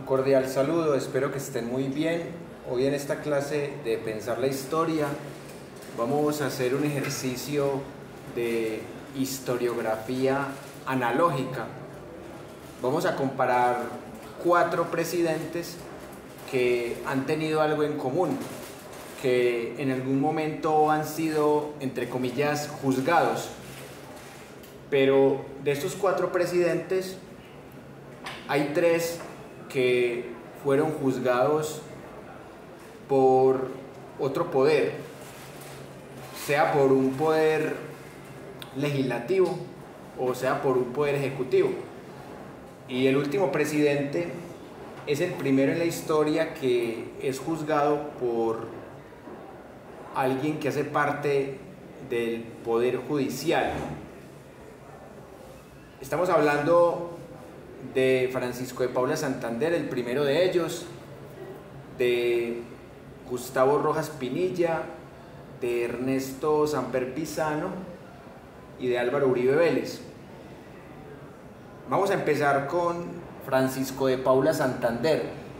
Un cordial saludo, espero que estén muy bien. Hoy en esta clase de Pensar la Historia vamos a hacer un ejercicio de historiografía analógica. Vamos a comparar 4 presidentes que han tenido algo en común, que en algún momento han sido, entre comillas, juzgados. Pero de estos 4 presidentes, hay 3 que fueron juzgados por otro poder, sea por un poder legislativo o sea por un poder ejecutivo. Y el último presidente es el primero en la historia que es juzgado por alguien que hace parte del poder judicial. Estamos hablando de Francisco de Paula Santander, el primero de ellos, de Gustavo Rojas Pinilla, de Ernesto Samper Pizano y de Álvaro Uribe Vélez. Vamos a empezar con Francisco de Paula Santander.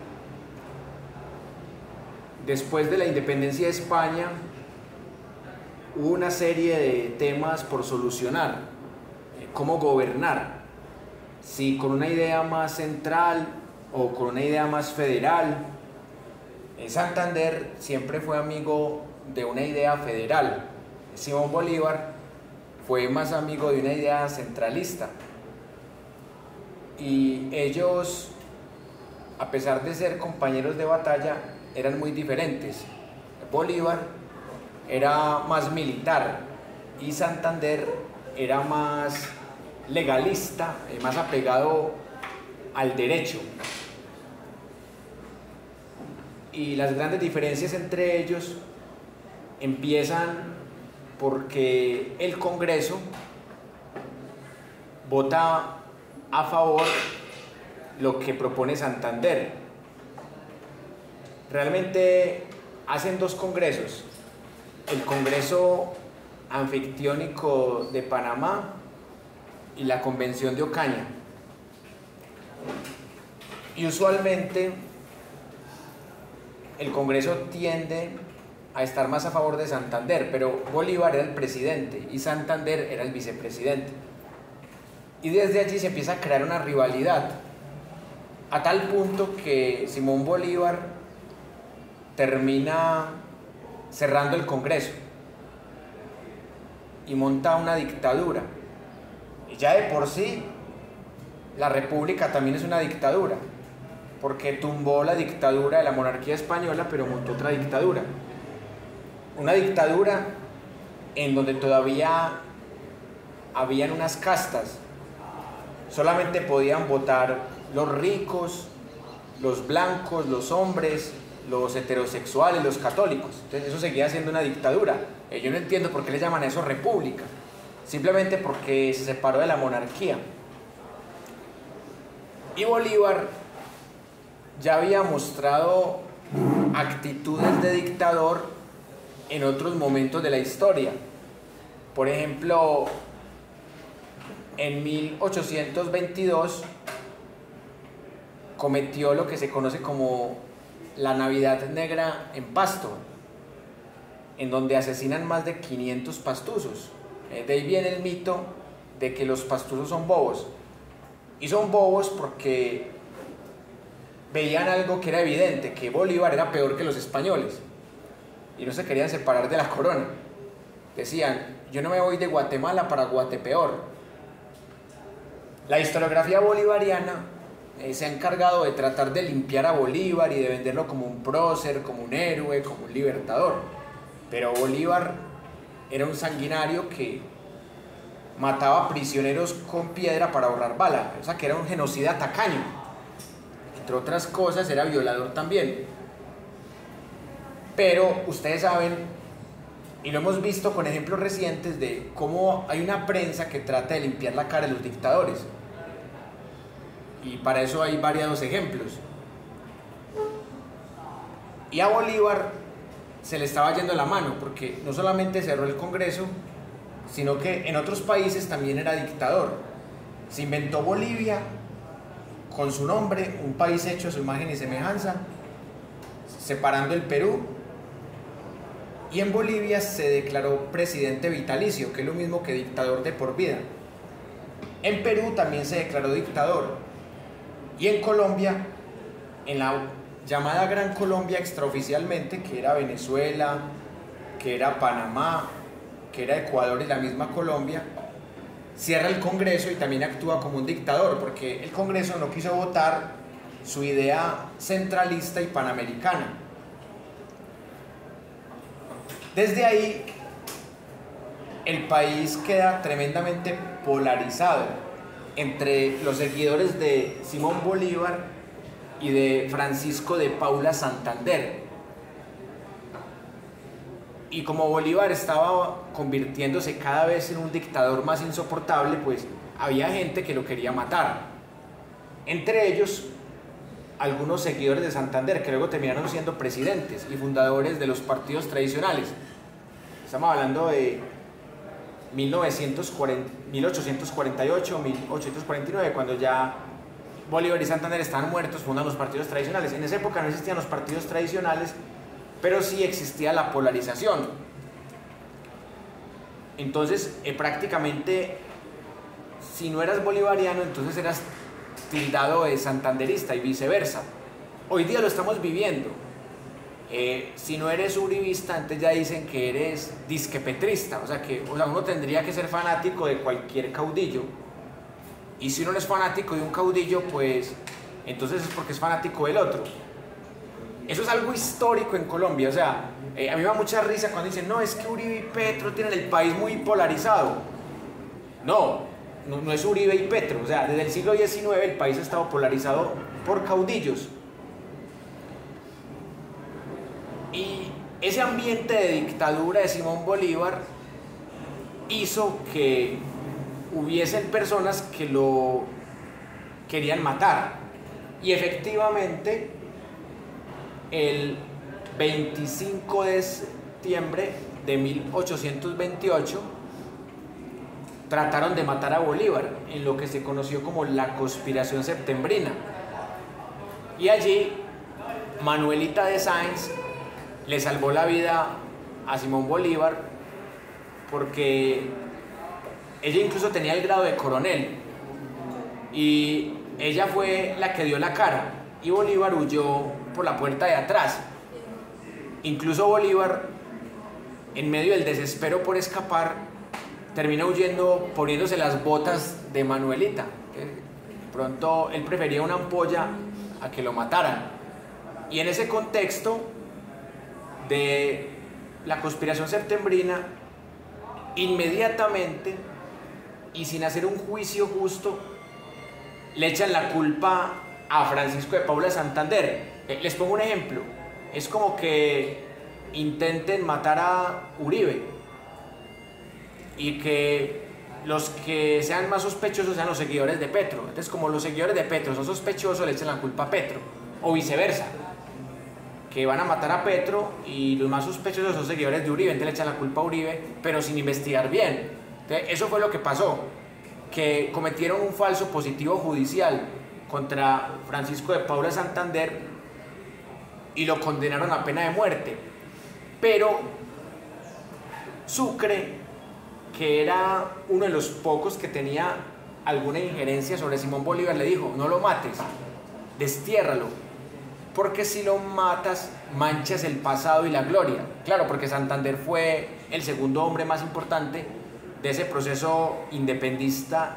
Después de la independencia de España, hubo una serie de temas por solucionar. Cómo gobernar, si con una idea más central o con una idea más federal. Santander siempre fue amigo de una idea federal. Simón Bolívar fue más amigo de una idea centralista. Y ellos, a pesar de ser compañeros de batalla, eran muy diferentes. Bolívar era más militar y Santander era más legalista, más apegado al derecho. Y las grandes diferencias entre ellos empiezan porque el Congreso vota a favor lo que propone Santander. Realmente hacen 2 congresos: el Congreso Anfictiónico de Panamá y la Convención de Ocaña. Y usualmente el Congreso tiende a estar más a favor de Santander, pero Bolívar era el presidente y Santander era el vicepresidente. Y desde allí se empieza a crear una rivalidad, a tal punto que Simón Bolívar termina cerrando el Congreso y monta una dictadura. Y ya de por sí la república también es una dictadura, porque tumbó la dictadura de la monarquía española, pero montó otra dictadura. Una dictadura en donde todavía habían unas castas. Solamente podían votar los ricos, los blancos, los hombres, los heterosexuales, los católicos. Entonces eso seguía siendo una dictadura. Yo no entiendo por qué le llaman a eso república. Simplemente porque se separó de la monarquía. Y Bolívar ya había mostrado actitudes de dictador en otros momentos de la historia. Por ejemplo, en 1822 cometió lo que se conoce como la Navidad Negra en Pasto, en donde asesinan más de 500 pastusos. De ahí viene el mito de que los pastusos son bobos. Y son bobos porque veían algo que era evidente, que Bolívar era peor que los españoles y no se querían separar de la corona. Decían: yo no me voy de Guatemala para Guatepeor. La historiografía bolivariana se ha encargado de tratar de limpiar a Bolívar y de venderlo como un prócer, como un héroe, como un libertador. Pero Bolívar era un sanguinario que mataba prisioneros con piedra para ahorrar bala, o sea que era un genocida tacaño. Entre otras cosas, era violador también. Pero ustedes saben, y lo hemos visto con ejemplos recientes, de cómo hay una prensa que trata de limpiar la cara de los dictadores. Y para eso hay variados ejemplos. Y a Bolívar se le estaba yendo la mano, porque no solamente cerró el Congreso, sino que en otros países también era dictador. Se inventó Bolivia con su nombre, un país hecho a su imagen y semejanza, separando el Perú, y en Bolivia se declaró presidente vitalicio, que es lo mismo que dictador de por vida. En Perú también se declaró dictador, y en Colombia, en la llamada Gran Colombia extraoficialmente, que era Venezuela, que era Panamá, que era Ecuador y la misma Colombia, cierra el Congreso y también actúa como un dictador, porque el Congreso no quiso votar su idea centralista y panamericana. Desde ahí, el país queda tremendamente polarizado entre los seguidores de Simón Bolívar y de Francisco de Paula Santander. Y como Bolívar estaba convirtiéndose cada vez en un dictador más insoportable, pues había gente que lo quería matar. Entre ellos, algunos seguidores de Santander, que luego terminaron siendo presidentes y fundadores de los partidos tradicionales. Estamos hablando de 1848, 1849, cuando ya Bolívar y Santander estaban muertos, fundan los partidos tradicionales. En esa época no existían los partidos tradicionales, pero sí existía la polarización. Entonces, prácticamente, si no eras bolivariano, entonces eras tildado de santanderista y viceversa. Hoy día lo estamos viviendo. Si no eres uribista, entonces ya dicen que eres disquepetrista, o sea, uno tendría que ser fanático de cualquier caudillo, y si uno no es fanático de un caudillo, pues entonces es porque es fanático del otro. Eso es algo histórico en Colombia, o sea, a mí me da mucha risa cuando dicen, no, es que Uribe y Petro tienen el país muy polarizado. No es Uribe y Petro, o sea, desde el siglo XIX el país ha estado polarizado por caudillos. Y ese ambiente de dictadura de Simón Bolívar hizo que hubiesen personas que lo querían matar. Y efectivamente, el 25 de septiembre de 1828 trataron de matar a Bolívar en lo que se conoció como la conspiración septembrina. Y allí Manuelita de Sáenz le salvó la vida a Simón Bolívar, porque ella incluso tenía el grado de coronel y ella fue la que dio la cara, y Bolívar huyó por la puerta de atrás. Incluso Bolívar, en medio del desespero por escapar, termina huyendo poniéndose las botas de Manuelita. De pronto él prefería una ampolla a que lo mataran. Y en ese contexto de la conspiración septembrina, inmediatamente y sin hacer un juicio justo, le echan la culpa a Francisco de Paula Santander. Les pongo un ejemplo. Es como que intenten matar a Uribe y que los que sean más sospechosos sean los seguidores de Petro. Entonces, como los seguidores de Petro son sospechosos, le echan la culpa a Petro, o viceversa, que van a matar a Petro y los más sospechosos son seguidores de Uribe, entonces le echan la culpa a Uribe, pero sin investigar bien. Entonces, eso fue lo que pasó, que cometieron un falso positivo judicial contra Francisco de Paula Santander y lo condenaron a pena de muerte. Pero Sucre, que era uno de los pocos que tenía alguna injerencia sobre Simón Bolívar, le dijo, no lo mates, destiérralo, porque si lo matas manchas el pasado y la gloria. Claro, porque Santander fue el segundo hombre más importante de ese proceso independentista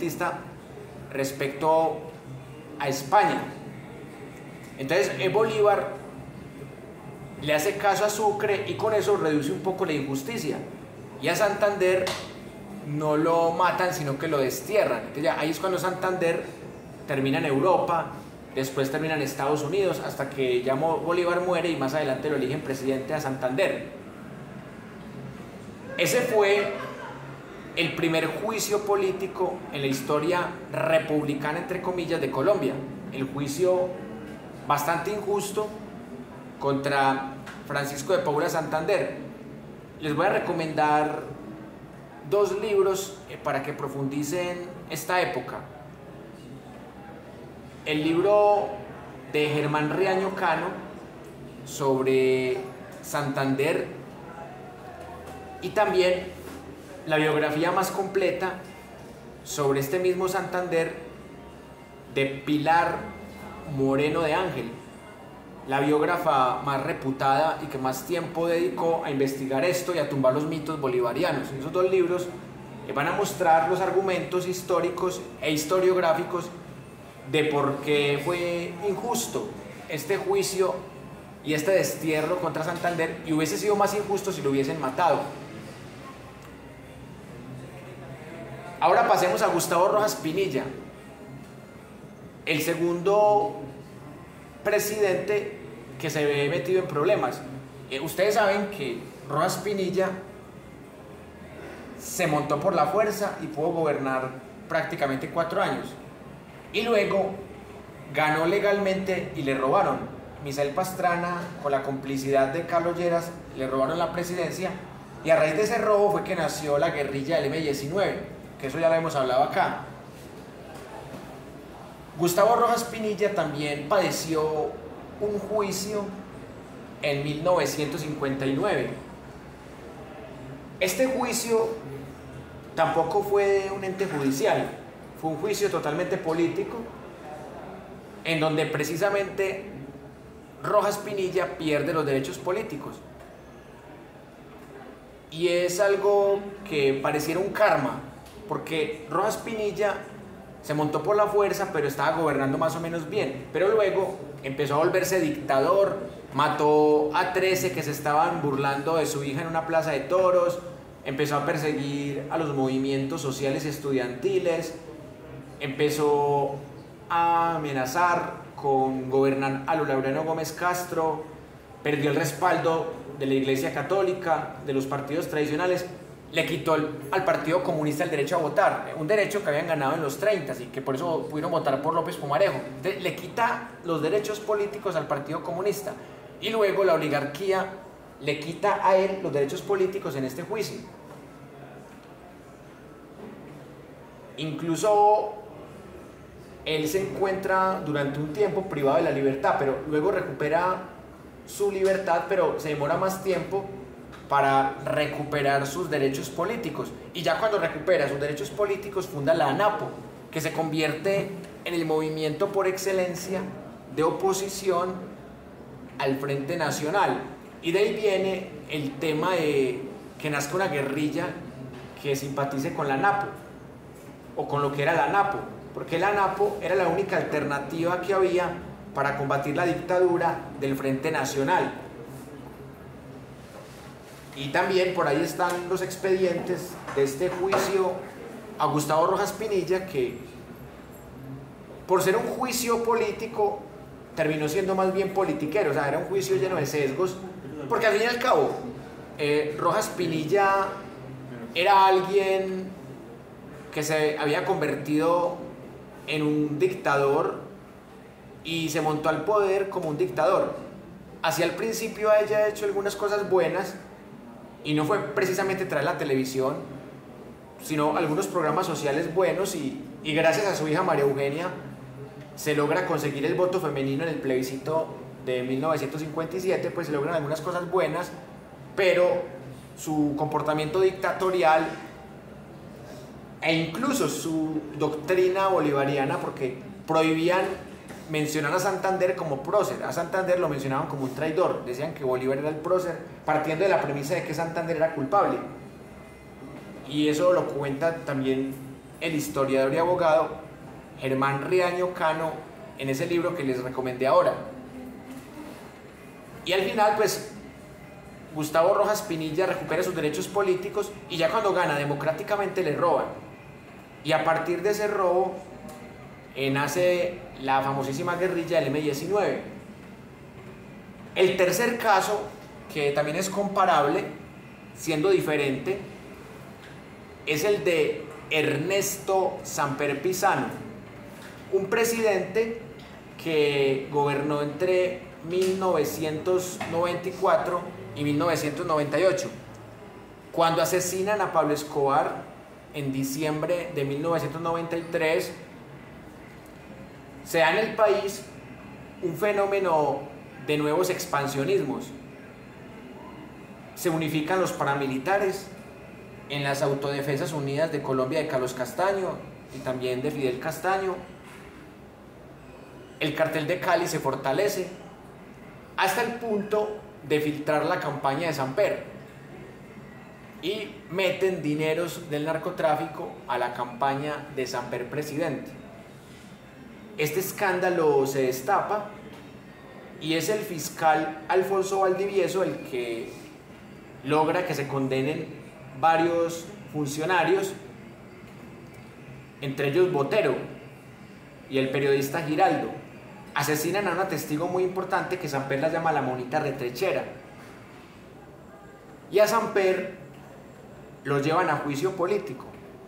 respecto a España. Entonces Bolívar le hace caso a Sucre y con eso reduce un poco la injusticia, y a Santander no lo matan sino que lo destierran. Entonces ya, ahí es cuando Santander termina en Europa, después termina en Estados Unidos, hasta que ya Bolívar muere y más adelante lo eligen presidente a Santander. Ese fue el primer juicio político en la historia republicana, entre comillas, de Colombia. El juicio bastante injusto contra Francisco de Paula Santander. Les voy a recomendar dos libros para que profundicen esta época. el libro de Germán Riaño Cano sobre Santander y también la biografía más completa sobre este mismo Santander de Pilar Moreno de Ángel, la biógrafa más reputada y que más tiempo dedicó a investigar esto y a tumbar los mitos bolivarianos. Esos dos libros van a mostrar los argumentos históricos e historiográficos de por qué fue injusto este juicio y este destierro contra Santander, y hubiese sido más injusto si lo hubiesen matado. Ahora pasemos a Gustavo Rojas Pinilla, el segundo presidente que se ve metido en problemas. Ustedes saben que Rojas Pinilla se montó por la fuerza y pudo gobernar prácticamente 4 años. Y luego ganó legalmente y le robaron. Misael Pastrana, con la complicidad de Carlos Lleras, le robaron la presidencia, y a raíz de ese robo fue que nació la guerrilla del M-19, que eso ya lo hemos hablado acá. Gustavo Rojas Pinilla también padeció un juicio en 1959. Este juicio tampoco fue un ente judicial, fue un juicio totalmente político, en donde precisamente Rojas Pinilla pierde los derechos políticos. Y es algo que pareciera un karma, porque Rojas Pinilla se montó por la fuerza, pero estaba gobernando más o menos bien. Pero luego empezó a volverse dictador, mató a 13 que se estaban burlando de su hija en una plaza de toros, empezó a perseguir a los movimientos sociales y estudiantiles, empezó a amenazar con gobernar a Laureano Gómez Castro, perdió el respaldo de la Iglesia Católica, de los partidos tradicionales, le quitó al Partido Comunista el derecho a votar, un derecho que habían ganado en los 30 y que por eso pudieron votar por López Pumarejo. Entonces, le quita los derechos políticos al Partido Comunista, y luego la oligarquía le quita a él los derechos políticos en este juicio. Incluso él se encuentra durante un tiempo privado de la libertad, pero luego recupera su libertad, pero se demora más tiempo para recuperar sus derechos políticos. Y ya cuando recupera sus derechos políticos, funda la ANAPO, que se convierte en el movimiento por excelencia de oposición al Frente Nacional. Y de ahí viene el tema de que nazca una guerrilla que simpatice con la ANAPO, o con lo que era la ANAPO, porque la ANAPO era la única alternativa que había para combatir la dictadura del Frente Nacional. Y también por ahí están los expedientes de este juicio a Gustavo Rojas Pinilla, que por ser un juicio político terminó siendo más bien politiquero, o sea, era un juicio lleno de sesgos, porque al fin y al cabo Rojas Pinilla era alguien que se había convertido en un dictador y se montó al poder como un dictador. Hacia el principio ella ha hecho algunas cosas buenas, y no fue precisamente traer la televisión, sino algunos programas sociales buenos, y gracias a su hija María Eugenia se logra conseguir el voto femenino en el plebiscito de 1957, pues se logran algunas cosas buenas, pero su comportamiento dictatorial e incluso su doctrina bolivariana, porque prohibían mencionar a Santander como prócer. A Santander lo mencionaban como un traidor, decían que Bolívar era el prócer, partiendo de la premisa de que Santander era culpable. Y eso lo cuenta también el historiador y abogado Germán Riaño Cano en ese libro que les recomendé ahora. Y al final, pues, Gustavo Rojas Pinilla recupera sus derechos políticos, y ya cuando gana democráticamente le roban. Y a partir de ese robo nace la famosísima guerrilla del M-19. El tercer caso, que también es comparable, siendo diferente, es el de Ernesto Samper Pizano, un presidente que gobernó entre 1994 y 1998. Cuando asesinan a Pablo Escobar en diciembre de 1993, Se da en el país un fenómeno de nuevos expansionismos. Se unifican los paramilitares en las Autodefensas Unidas de Colombia de Carlos Castaño y también de Fidel Castaño. El cartel de Cali se fortalece hasta el punto de filtrar la campaña de Samper y meten dineros del narcotráfico a la campaña de Samper presidente. Este escándalo se destapa y es el fiscal Alfonso Valdivieso el que logra que se condenen varios funcionarios, entre ellos Botero y el periodista Giraldo. Asesinan a una testigo muy importante que Samper la llama la monita retrechera. Y a Samper lo llevan a juicio político,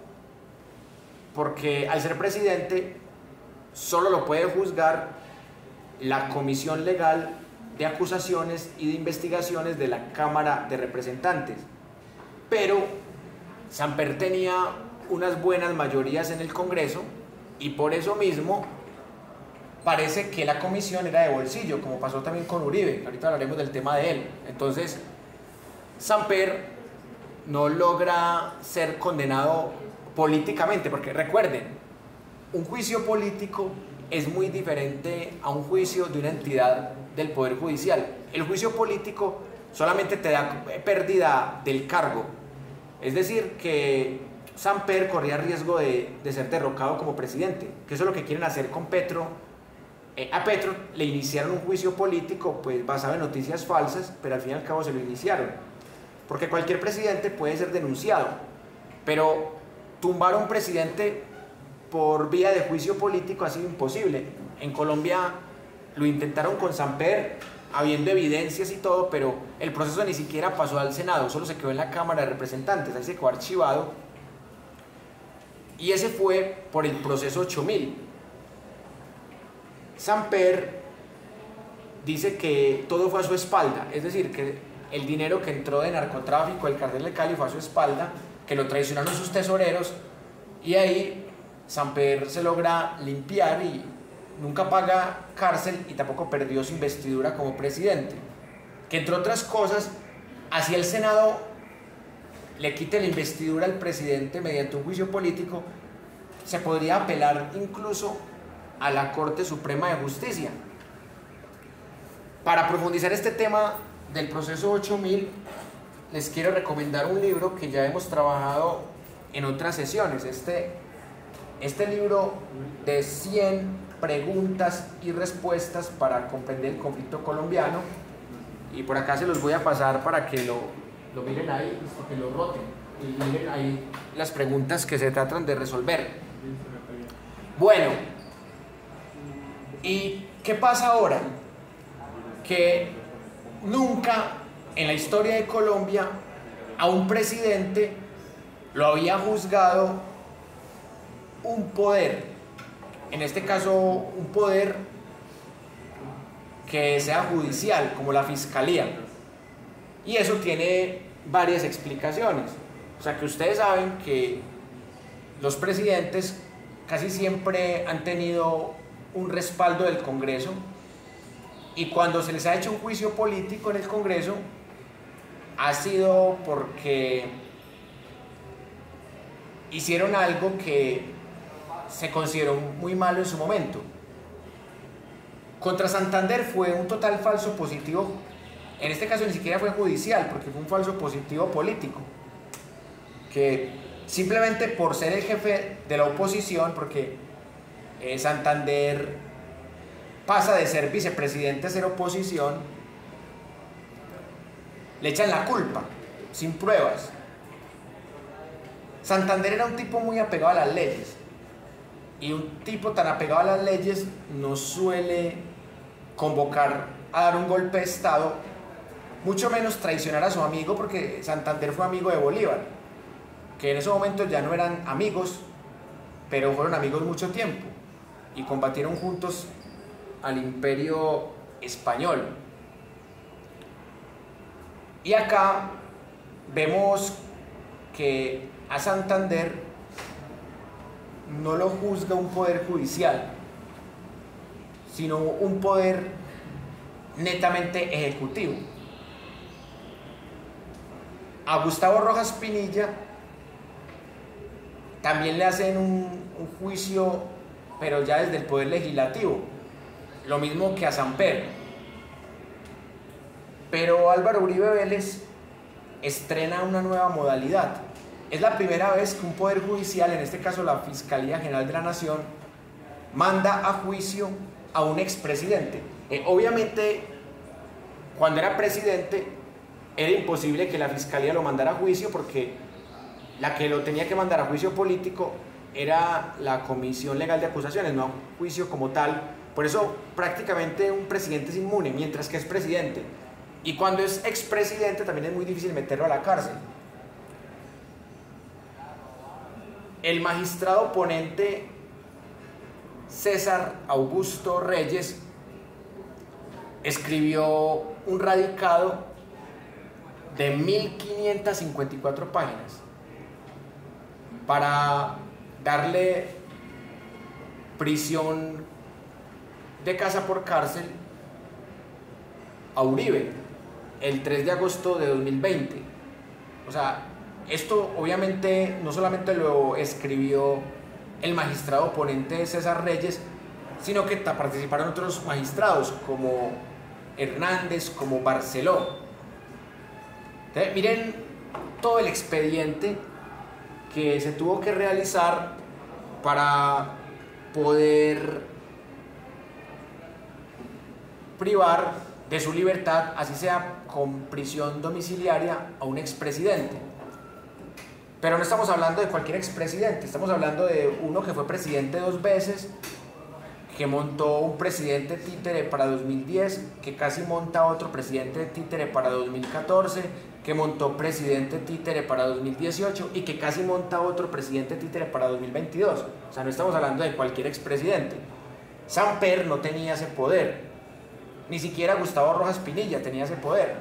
porque al ser presidente solo lo puede juzgar la Comisión Legal de Acusaciones y de Investigaciones de la Cámara de Representantes. Pero Samper tenía unas buenas mayorías en el Congreso y por eso mismo parece que la comisión era de bolsillo, como pasó también con Uribe. Ahorita hablaremos del tema de él. Entonces, Samper no logra ser condenado políticamente, porque recuerden, un juicio político es muy diferente a un juicio de una entidad del Poder Judicial. El juicio político solamente te da pérdida del cargo, es decir, que Samper corría riesgo de ser derrocado como presidente, que eso es lo que quieren hacer con Petro. A Petro le iniciaron un juicio político pues basado en noticias falsas, pero al fin y al cabo se lo iniciaron, porque cualquier presidente puede ser denunciado, pero tumbar a un presidente por vía de juicio político ha sido imposible. En Colombia lo intentaron con Samper, habiendo evidencias y todo, pero el proceso ni siquiera pasó al Senado, solo se quedó en la Cámara de Representantes, ahí se quedó archivado, y ese fue por el proceso 8000. Samper dice que todo fue a su espalda, es decir, que el dinero que entró de narcotráfico, el cartel de Cali, fue a su espalda, que lo traicionaron sus tesoreros, y ahí Samper se logra limpiar y nunca paga cárcel y tampoco perdió su investidura como presidente. Que entre otras cosas, así el Senado le quite la investidura al presidente mediante un juicio político, se podría apelar incluso a la Corte Suprema de Justicia. Para profundizar este tema del proceso 8000, les quiero recomendar un libro que ya hemos trabajado en otras sesiones. Este libro de 100 preguntas y respuestas para comprender el conflicto colombiano, y por acá se los voy a pasar para que lo miren ahí, que lo roten y miren ahí las preguntas que se tratan de resolver. Bueno, ¿y qué pasa ahora? Que nunca en la historia de Colombia a un presidente lo había juzgado un poder, en este caso un poder que sea judicial, como la Fiscalía. Y eso tiene varias explicaciones. O sea, que ustedes saben que los presidentes casi siempre han tenido un respaldo del Congreso, y cuando se les ha hecho un juicio político en el Congreso ha sido porque hicieron algo que se consideró muy malo en su momento. Contra Santander fue un total falso positivo, en este caso ni siquiera fue judicial, porque fue un falso positivo político, que simplemente por ser el jefe de la oposición, porque Santander pasa de ser vicepresidente a ser oposición, le echan la culpa, sin pruebas. Santander era un tipo muy apegado a las leyes, y un tipo tan apegado a las leyes no suele convocar a dar un golpe de Estado, mucho menos traicionar a su amigo, porque Santander fue amigo de Bolívar, que en ese momento ya no eran amigos, pero fueron amigos mucho tiempo y combatieron juntos al Imperio Español. Y acá vemos que a Santander no lo juzga un poder judicial, sino un poder netamente ejecutivo. A Gustavo Rojas Pinilla también le hacen un juicio, pero ya desde el poder legislativo, lo mismo que a Samper. Pero Álvaro Uribe Vélez estrena una nueva modalidad. Es la primera vez que un poder judicial, en este caso la Fiscalía General de la Nación, manda a juicio a un expresidente. Obviamente, cuando era presidente, era imposible que la Fiscalía lo mandara a juicio, porque la que lo tenía que mandar a juicio político era la Comisión Legal de Acusaciones, no a juicio como tal. Por eso prácticamente un presidente es inmune mientras que es presidente. Y cuando es expresidente también es muy difícil meterlo a la cárcel. El magistrado ponente César Augusto Reyes escribió un radicado de 1554 páginas para darle prisión de casa por cárcel a Uribe el 3 de agosto de 2020. O sea, esto obviamente no solamente lo escribió el magistrado ponente César Reyes, sino que participaron otros magistrados como Hernández, como Barceló. Entonces, miren todo el expediente que se tuvo que realizar para poder privar de su libertad, así sea con prisión domiciliaria, a un expresidente. Pero no estamos hablando de cualquier expresidente, estamos hablando de uno que fue presidente 2 veces, que montó un presidente títere para 2010, que casi monta otro presidente títere para 2014, que montó presidente títere para 2018 y que casi monta otro presidente títere para 2022. O sea, no estamos hablando de cualquier expresidente. Samper no tenía ese poder, ni siquiera Gustavo Rojas Pinilla tenía ese poder.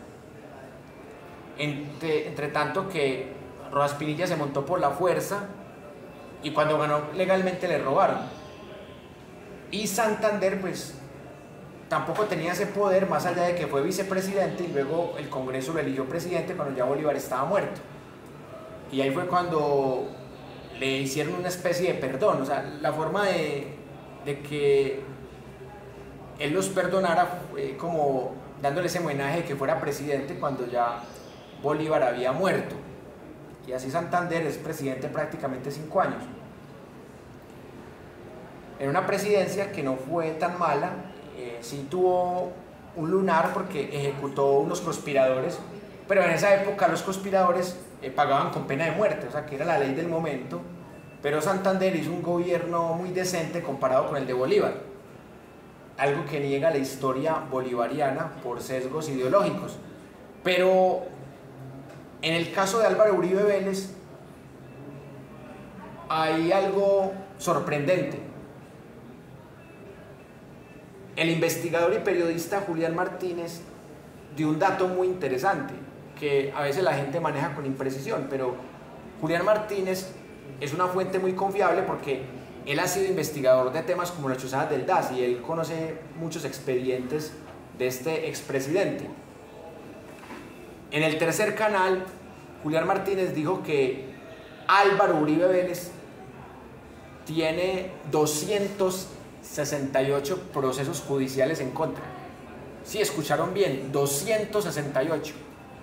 Entre tanto que Rojas Pinilla se montó por la fuerza y cuando ganó legalmente le robaron. Y Santander pues tampoco tenía ese poder, más allá de que fue vicepresidente y luego el Congreso lo eligió presidente cuando ya Bolívar estaba muerto. Y ahí fue cuando le hicieron una especie de perdón. O sea, la forma de que él los perdonara fue como dándole ese homenaje de que fuera presidente cuando ya Bolívar había muerto. Y así Santander es presidente prácticamente 5 años. En una presidencia que no fue tan mala, sí tuvo un lunar porque ejecutó unos conspiradores, pero en esa época los conspiradores pagaban con pena de muerte, o sea que era la ley del momento. Pero Santander hizo un gobierno muy decente comparado con el de Bolívar, algo que niega la historia bolivariana por sesgos ideológicos. Pero en el caso de Álvaro Uribe Vélez hay algo sorprendente. El investigador y periodista Julián Martínez dio un dato muy interesante que a veces la gente maneja con imprecisión, pero Julián Martínez es una fuente muy confiable porque él ha sido investigador de temas como las chuzadas del DAS y él conoce muchos expedientes de este expresidente. En el Tercer Canal, Julián Martínez dijo que Álvaro Uribe Vélez tiene 268 procesos judiciales en contra. Sí, escucharon bien, 268.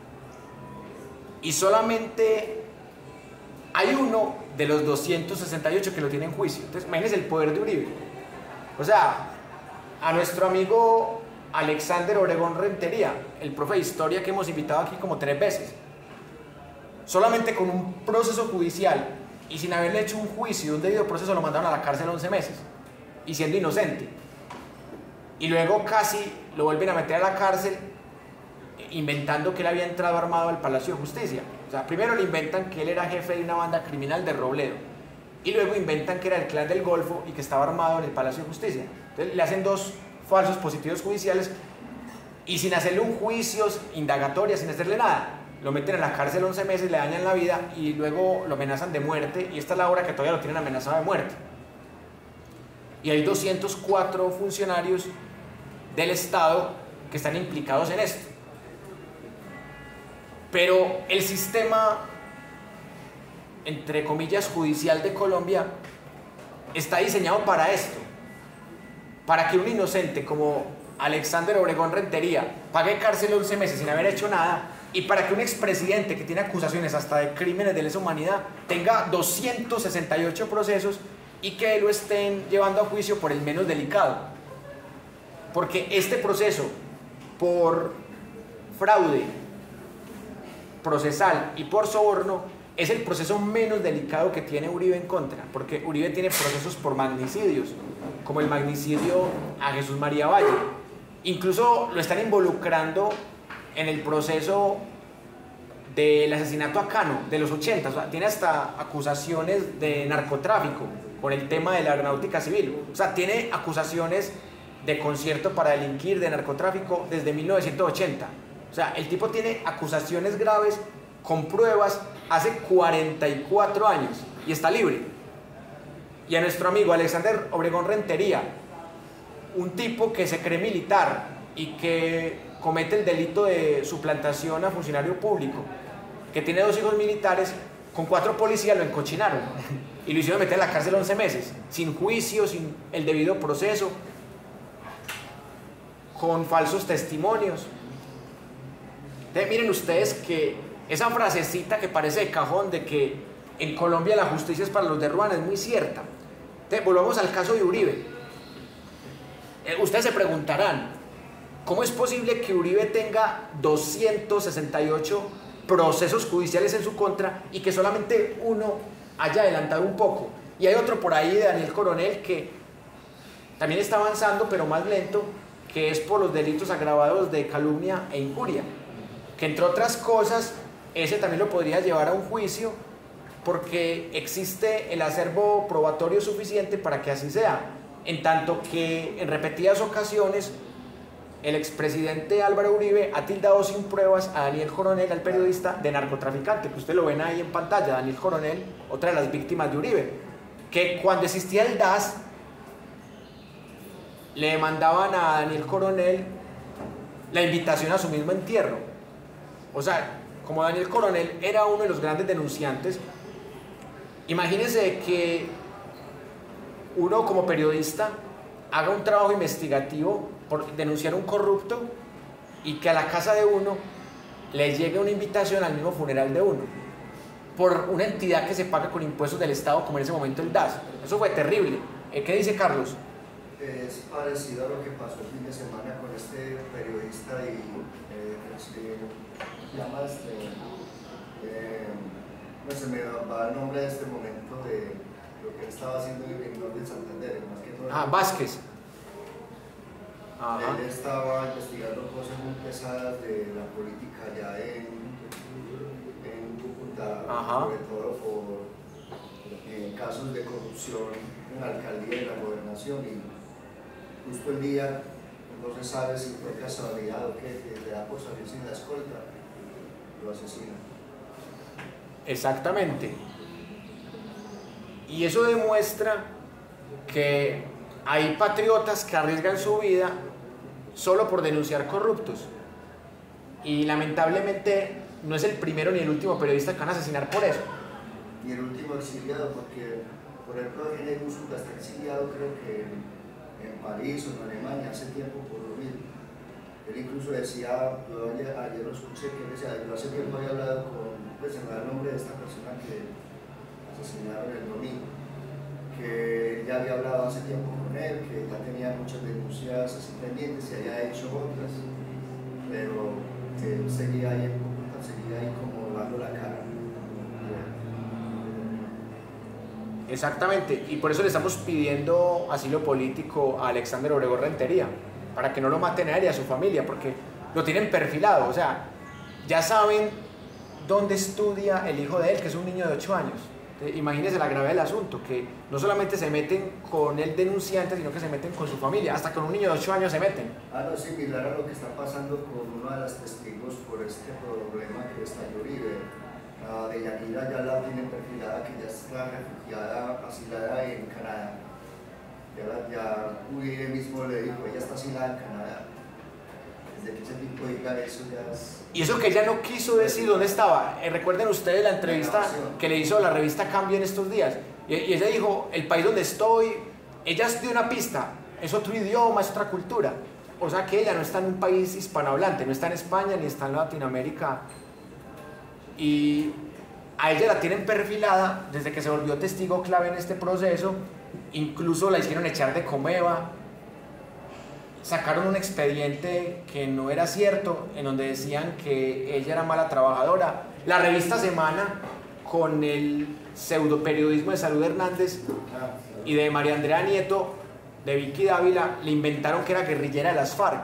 Y solamente hay uno de los 268 que lo tiene en juicio. Entonces, imagínense el poder de Uribe. O sea, a nuestro amigo Alexander Obregón Rentería, el profe de historia que hemos invitado aquí como 3 veces, solamente con un proceso judicial y sin haberle hecho un juicio, un debido proceso, lo mandaron a la cárcel 11 meses y siendo inocente. Y luego casi lo vuelven a meter a la cárcel inventando que él había entrado armado al Palacio de Justicia. O sea, primero le inventan que él era jefe de una banda criminal de Robledo y luego inventan que era el clan del Golfo y que estaba armado en el Palacio de Justicia. Entonces le hacen 2 falsos positivos judiciales y sin hacerle un juicio, indagatoria, sin hacerle nada, lo meten en la cárcel 11 meses, le dañan la vida y luego lo amenazan de muerte, y esta es la hora que todavía lo tienen amenazado de muerte. y hay 204 funcionarios del Estado que están implicados en esto. Pero el sistema, entre comillas, judicial de Colombia está diseñado para esto, para que un inocente como Alexander Obregón Rentería pague cárcel 11 meses sin haber hecho nada, y para que un expresidente que tiene acusaciones hasta de crímenes de lesa humanidad tenga 268 procesos y que lo estén llevando a juicio por el menos delicado. Porque este proceso por fraude procesal y por soborno es el proceso menos delicado que tiene Uribe en contra, porque Uribe tiene procesos por magnicidios, como el magnicidio a Jesús María Valle. Incluso lo están involucrando en el proceso del asesinato a Cano de los 80, o sea, tiene hasta acusaciones de narcotráfico con el tema de la aeronáutica civil, o sea, tiene acusaciones de concierto para delinquir, de narcotráfico desde 1980. O sea, el tipo tiene acusaciones graves con pruebas hace 44 años y está libre. Y a nuestro amigo Alexander Obregón Rentería, un tipo que se cree militar y que comete el delito de suplantación a funcionario público, que tiene 2 hijos militares, con 4 policías lo encochinaron y lo hicieron meter en la cárcel 11 meses, sin juicio, sin el debido proceso, con falsos testimonios. Entonces, miren ustedes que esa frasecita que parece de cajón de que en Colombia la justicia es para los de Ruana es muy cierta. Entonces, volvamos al caso de Uribe. Ustedes se preguntarán, ¿cómo es posible que Uribe tenga 268 procesos judiciales en su contra y que solamente uno haya adelantado un poco? Y hay otro por ahí de Daniel Coronel que también está avanzando, pero más lento, que es por los delitos agravados de calumnia e injuria, que entre otras cosas ese también lo podría llevar a un juicio porque existe el acervo probatorio suficiente para que así sea, en tanto que en repetidas ocasiones el expresidente Álvaro Uribe ha tildado sin pruebas a Daniel Coronel, al periodista, de narcotraficante, que usted lo ven ahí en pantalla. Daniel Coronel, otra de las víctimas de Uribe, que cuando existía el DAS le mandaban a Daniel Coronel la invitación a su mismo entierro. O sea, como Daniel Coronel era uno de los grandes denunciantes, imagínense que uno como periodista haga un trabajo investigativo por denunciar a un corrupto y que a la casa de uno le llegue una invitación al mismo funeral de uno por una entidad que se paga con impuestos del Estado, como en ese momento el DAS. Eso fue terrible. ¿Qué dice Carlos? Es parecido a lo que pasó el fin de semana con este periodista y se llama no se me va el nombre de este momento de lo que él estaba haciendo en el norte de Santander, más que todo. Vázquez. Él estaba investigando cosas muy pesadas de la política allá en Cúcuta, sobre todo por casos de corrupción en la alcaldía y la gobernación, y justo el día no se sabe si fue casualidad o que le da por salir sin la escolta, lo asesina. Exactamente. Y eso demuestra que hay patriotas que arriesgan su vida solo por denunciar corruptos. Y lamentablemente no es el primero ni el último periodista que van a asesinar por eso. Y el último exiliado, porque por ejemplo René Guzmán está exiliado, creo que en París o en Alemania hace tiempo por lo mismo. Él incluso decía, yo ayer lo escuché, que él decía, yo hace tiempo había hablado con, pues se me da el nombre de esta persona que asesinaron el domingo, que ya había hablado hace tiempo con él, que ya tenía muchas denuncias así pendientes y había hecho otras, pero que él seguía ahí en Cúcuta, seguía ahí como dando la cara. Exactamente, y por eso le estamos pidiendo asilo político a Alexander Obregón Rentería, para que no lo maten a él y a su familia, porque lo tienen perfilado. O sea, ya saben dónde estudia el hijo de él, que es un niño de 8 años. Imagínense la gravedad del asunto, que no solamente se meten con el denunciante, sino que se meten con su familia, hasta con un niño de 8 años se meten. Algo similar a lo que está pasando con uno de los testigos por este problema que está Uribe. De Yanira ya la tienen perfilada, que ya está refugiada, asilada en Canadá. Ya Uribe mismo le dijo, ella está asilada en Canadá. Desde que ese tipo diga eso ya es... Y eso que ella no quiso decir dónde estaba. Recuerden ustedes la entrevista que le hizo la revista Cambio en estos días. Y ella dijo, el país donde estoy, ella dio una pista, es otro idioma, es otra cultura. O sea que ella no está en un país hispanohablante, no está en España ni está en Latinoamérica. Y a ella la tienen perfilada desde que se volvió testigo clave en este proceso. Incluso la hicieron echar de Comeva. Sacaron un expediente que no era cierto, en donde decían que ella era mala trabajadora. La revista Semana, con el pseudo periodismo de Salud Hernández y de María Andrea Nieto, de Vicky Dávila, le inventaron que era guerrillera de las FARC.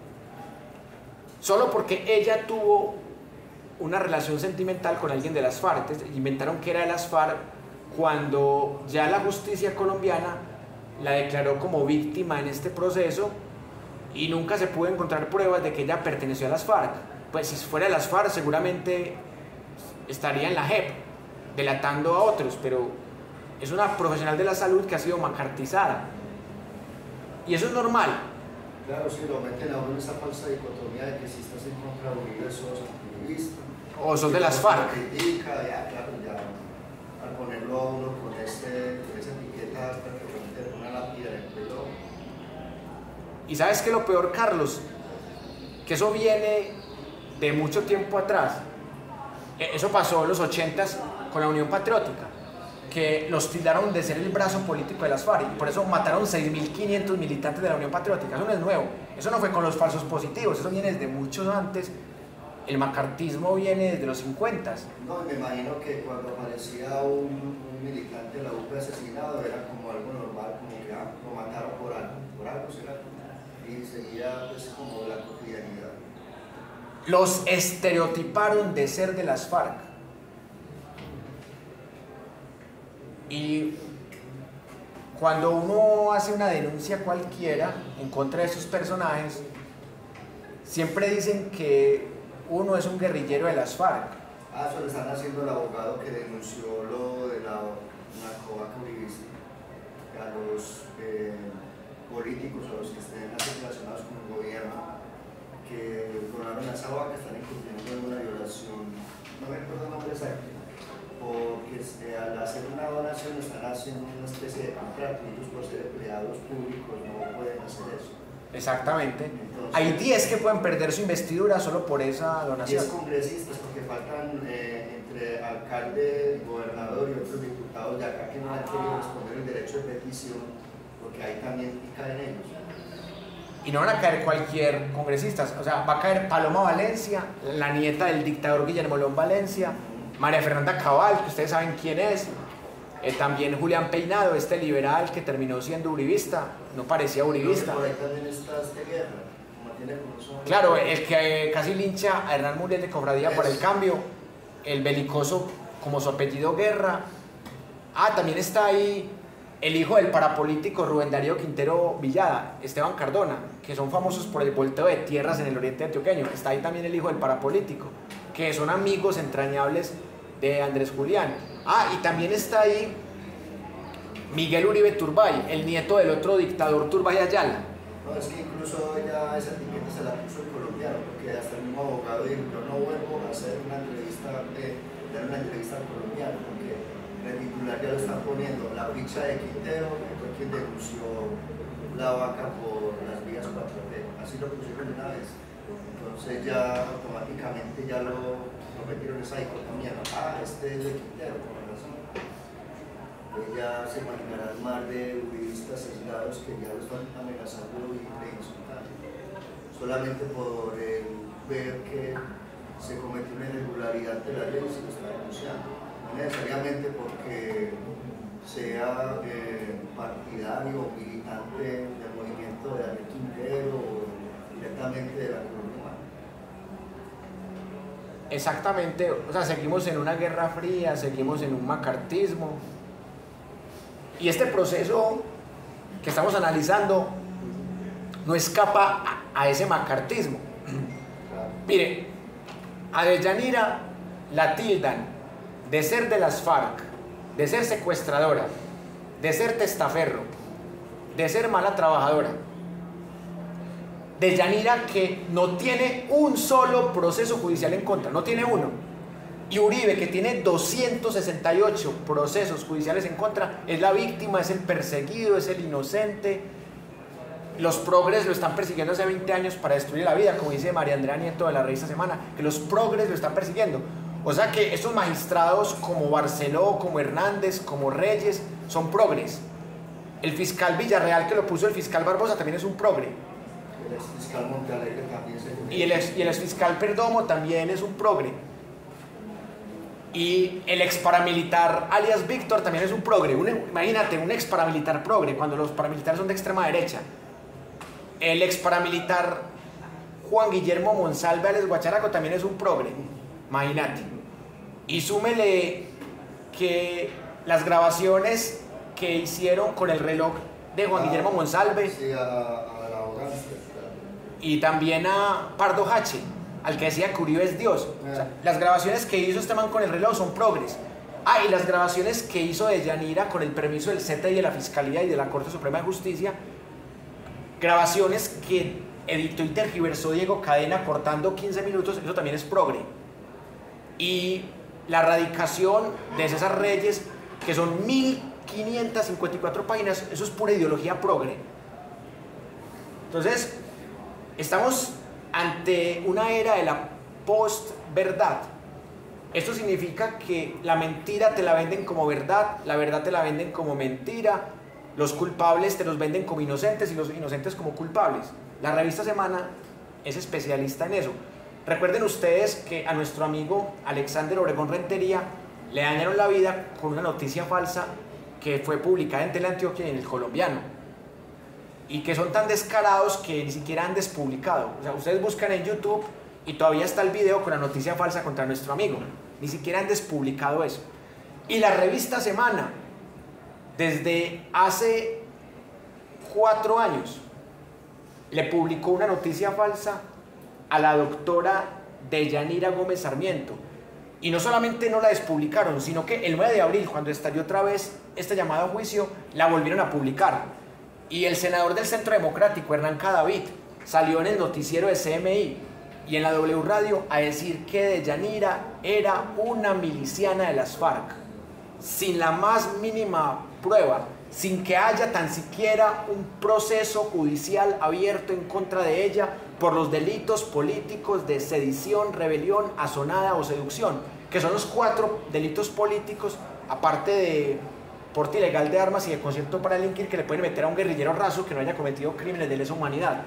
Solo porque ella tuvo una relación sentimental con alguien de las FARC. Inventaron que era de las FARC cuando ya la justicia colombiana la declaró como víctima en este proceso y nunca se pudo encontrar pruebas de que ella perteneció a las FARC. Pues si fuera de las FARC seguramente estaría en la JEP delatando a otros, pero es una profesional de la salud que ha sido macartizada y eso es normal. Claro, si lo meten a uno en esa falsa dicotomía de que si estás en contra de Uribe sos antiuribista o sos de las FARC. Critica, ya, claro, ya al ponerlo a uno con esa etiqueta prácticamente una lápida en el pelo. Y sabes que lo peor, Carlos, que eso viene de mucho tiempo atrás. Eso pasó en los 80s con la Unión Patriótica, que los tildaron de ser el brazo político de las FARC y por eso mataron 6.500 militantes de la Unión Patriótica. Eso no es nuevo, eso no fue con los falsos positivos, eso viene desde mucho antes. El macartismo viene desde los 50s. No, me imagino que cuando aparecía un militante de la UP asesinado era como algo normal, como que lo mataron por algo será, y seguía pues como la cotidianidad. Los estereotiparon de ser de las FARC. Y cuando uno hace una denuncia cualquiera en contra de esos personajes, siempre dicen que uno es un guerrillero de las FARC. Eso le están haciendo el abogado que denunció lo de la narcovaca uribista, a los políticos o los que estén relacionados con el gobierno que donaron a esa vaca, están incurriendo en una violación, no me acuerdo el nombre exacto, porque al hacer una donación están haciendo una especie de contrato y ellos por ser empleados públicos no pueden hacer eso. Exactamente. Entonces, hay 10 que pueden perder su investidura solo por esa donación. 10 congresistas, porque faltan entre alcalde, gobernador y otros diputados de acá que no han querido responder el derecho de petición, porque ahí también caen ellos. Y no van a caer cualquier congresista, o sea, va a caer Paloma Valencia, la nieta del dictador Guillermo León Valencia, María Fernanda Cabal, que ustedes saben quién es, también Julián Peinado, este liberal que terminó siendo uribista, no parecía uribista. Por ahí también está este Guerra, mantiene como son. Claro, el que casi lincha a Hernán Muriel de Cofradía para el Cambio, el belicoso como su apellido Guerra. También está ahí el hijo del parapolítico Rubén Darío Quintero Villada, Esteban Cardona, que son famosos por el volteo de tierras en el oriente antioqueño. Está ahí también el hijo del parapolítico, que son amigos entrañables de Andrés Julián. Y también está ahí Miguel Uribe Turbay, el nieto del otro dictador Turbay Ayala. No, es que incluso ya esa etiqueta se la puso el colombiano, porque hasta el mismo abogado dijo, yo no vuelvo a hacer una entrevista, dar una entrevista al colombiano, porque el titular ya lo está poniendo, la ficha de Quintero, que fue quien denunció la vaca por las vías 4T, así lo pusieron una vez. Entonces ya automáticamente ya lo metieron esa dicotomía, este es de Quintero, por razón. Pues ya se imaginarán más de uribistas aislados que ya lo están amenazando y insultando, solamente por ver que se cometió una irregularidad de la ley y se lo está denunciando, no necesariamente porque sea partidario o militante del movimiento de Daniel Quintero o directamente de la Colombia Humana. Exactamente, o sea, seguimos en una guerra fría, seguimos en un macartismo. Y este proceso que estamos analizando no escapa a ese macartismo. Mire, a Deyanira la tildan de ser de las FARC, de ser secuestradora, de ser testaferro. de ser mala trabajadora. Deyanira, que no tiene un solo proceso judicial en contra, no tiene uno. Y Uribe, que tiene 268 procesos judiciales en contra, es la víctima, es el perseguido, es el inocente. Los progres lo están persiguiendo hace 20 años para destruir la vida, como dice María Andrea Nieto de la revista Semana, que los progres lo están persiguiendo. O sea que estos magistrados como Barceló, como Hernández, como Reyes, son progres. El fiscal Villarreal, que lo puso el fiscal Barbosa, también es un progre. El exfiscal Montealegre también se... Y el exfiscal Perdomo también es un progre. Y el ex paramilitar alias Víctor también es un progre. Imagínate, un ex paramilitar progre, cuando los paramilitares son de extrema derecha. El ex paramilitar Juan Guillermo Monsalve alias Guacharaco también es un progre. Imagínate. Y súmele que las grabaciones que hicieron con el reloj de Juan Guillermo Monsalve, sí, a la abogada, y también a Pardo Hache, al que decía que Uribe es Dios. O sea, las grabaciones que hizo este man con el reloj son progres. Y las grabaciones que hizo Deyanira con el permiso del CETA y de la Fiscalía y de la Corte Suprema de Justicia, grabaciones que editó y tergiversó Diego Cadena cortando 15 minutos, eso también es progre. Y la radicación de César Reyes, que son 1554 páginas, eso es pura ideología progre. Entonces, estamos ante una era de la post-verdad. Esto significa que la mentira te la venden como verdad, la verdad te la venden como mentira, los culpables te los venden como inocentes y los inocentes como culpables. La revista Semana es especialista en eso. Recuerden ustedes que a nuestro amigo Alexander Obregón Rentería le dañaron la vida con una noticia falsa que fue publicada en Teleantioquia y en El Colombiano, y que son tan descarados que ni siquiera han despublicado. O sea, ustedes buscan en YouTube y todavía está el video con la noticia falsa contra nuestro amigo. Ni siquiera han despublicado eso. Y la revista Semana, desde hace 4 años, le publicó una noticia falsa a la doctora Deyanira Gómez Sarmiento. Y no solamente no la despublicaron, sino que el 9 de abril, cuando estalló otra vez esta llamada a juicio, la volvieron a publicar. Y el senador del Centro Democrático, Hernán Cadavid, salió en el noticiero de CMI y en la W Radio a decir que Deyanira era una miliciana de las FARC, sin la más mínima prueba, sin que haya tan siquiera un proceso judicial abierto en contra de ella por los delitos políticos de sedición, rebelión, asonada o seducción, que son los 4 delitos políticos, aparte de porte ilegal de armas y de concierto para delinquir, que le pueden meter a un guerrillero raso que no haya cometido crímenes de lesa humanidad.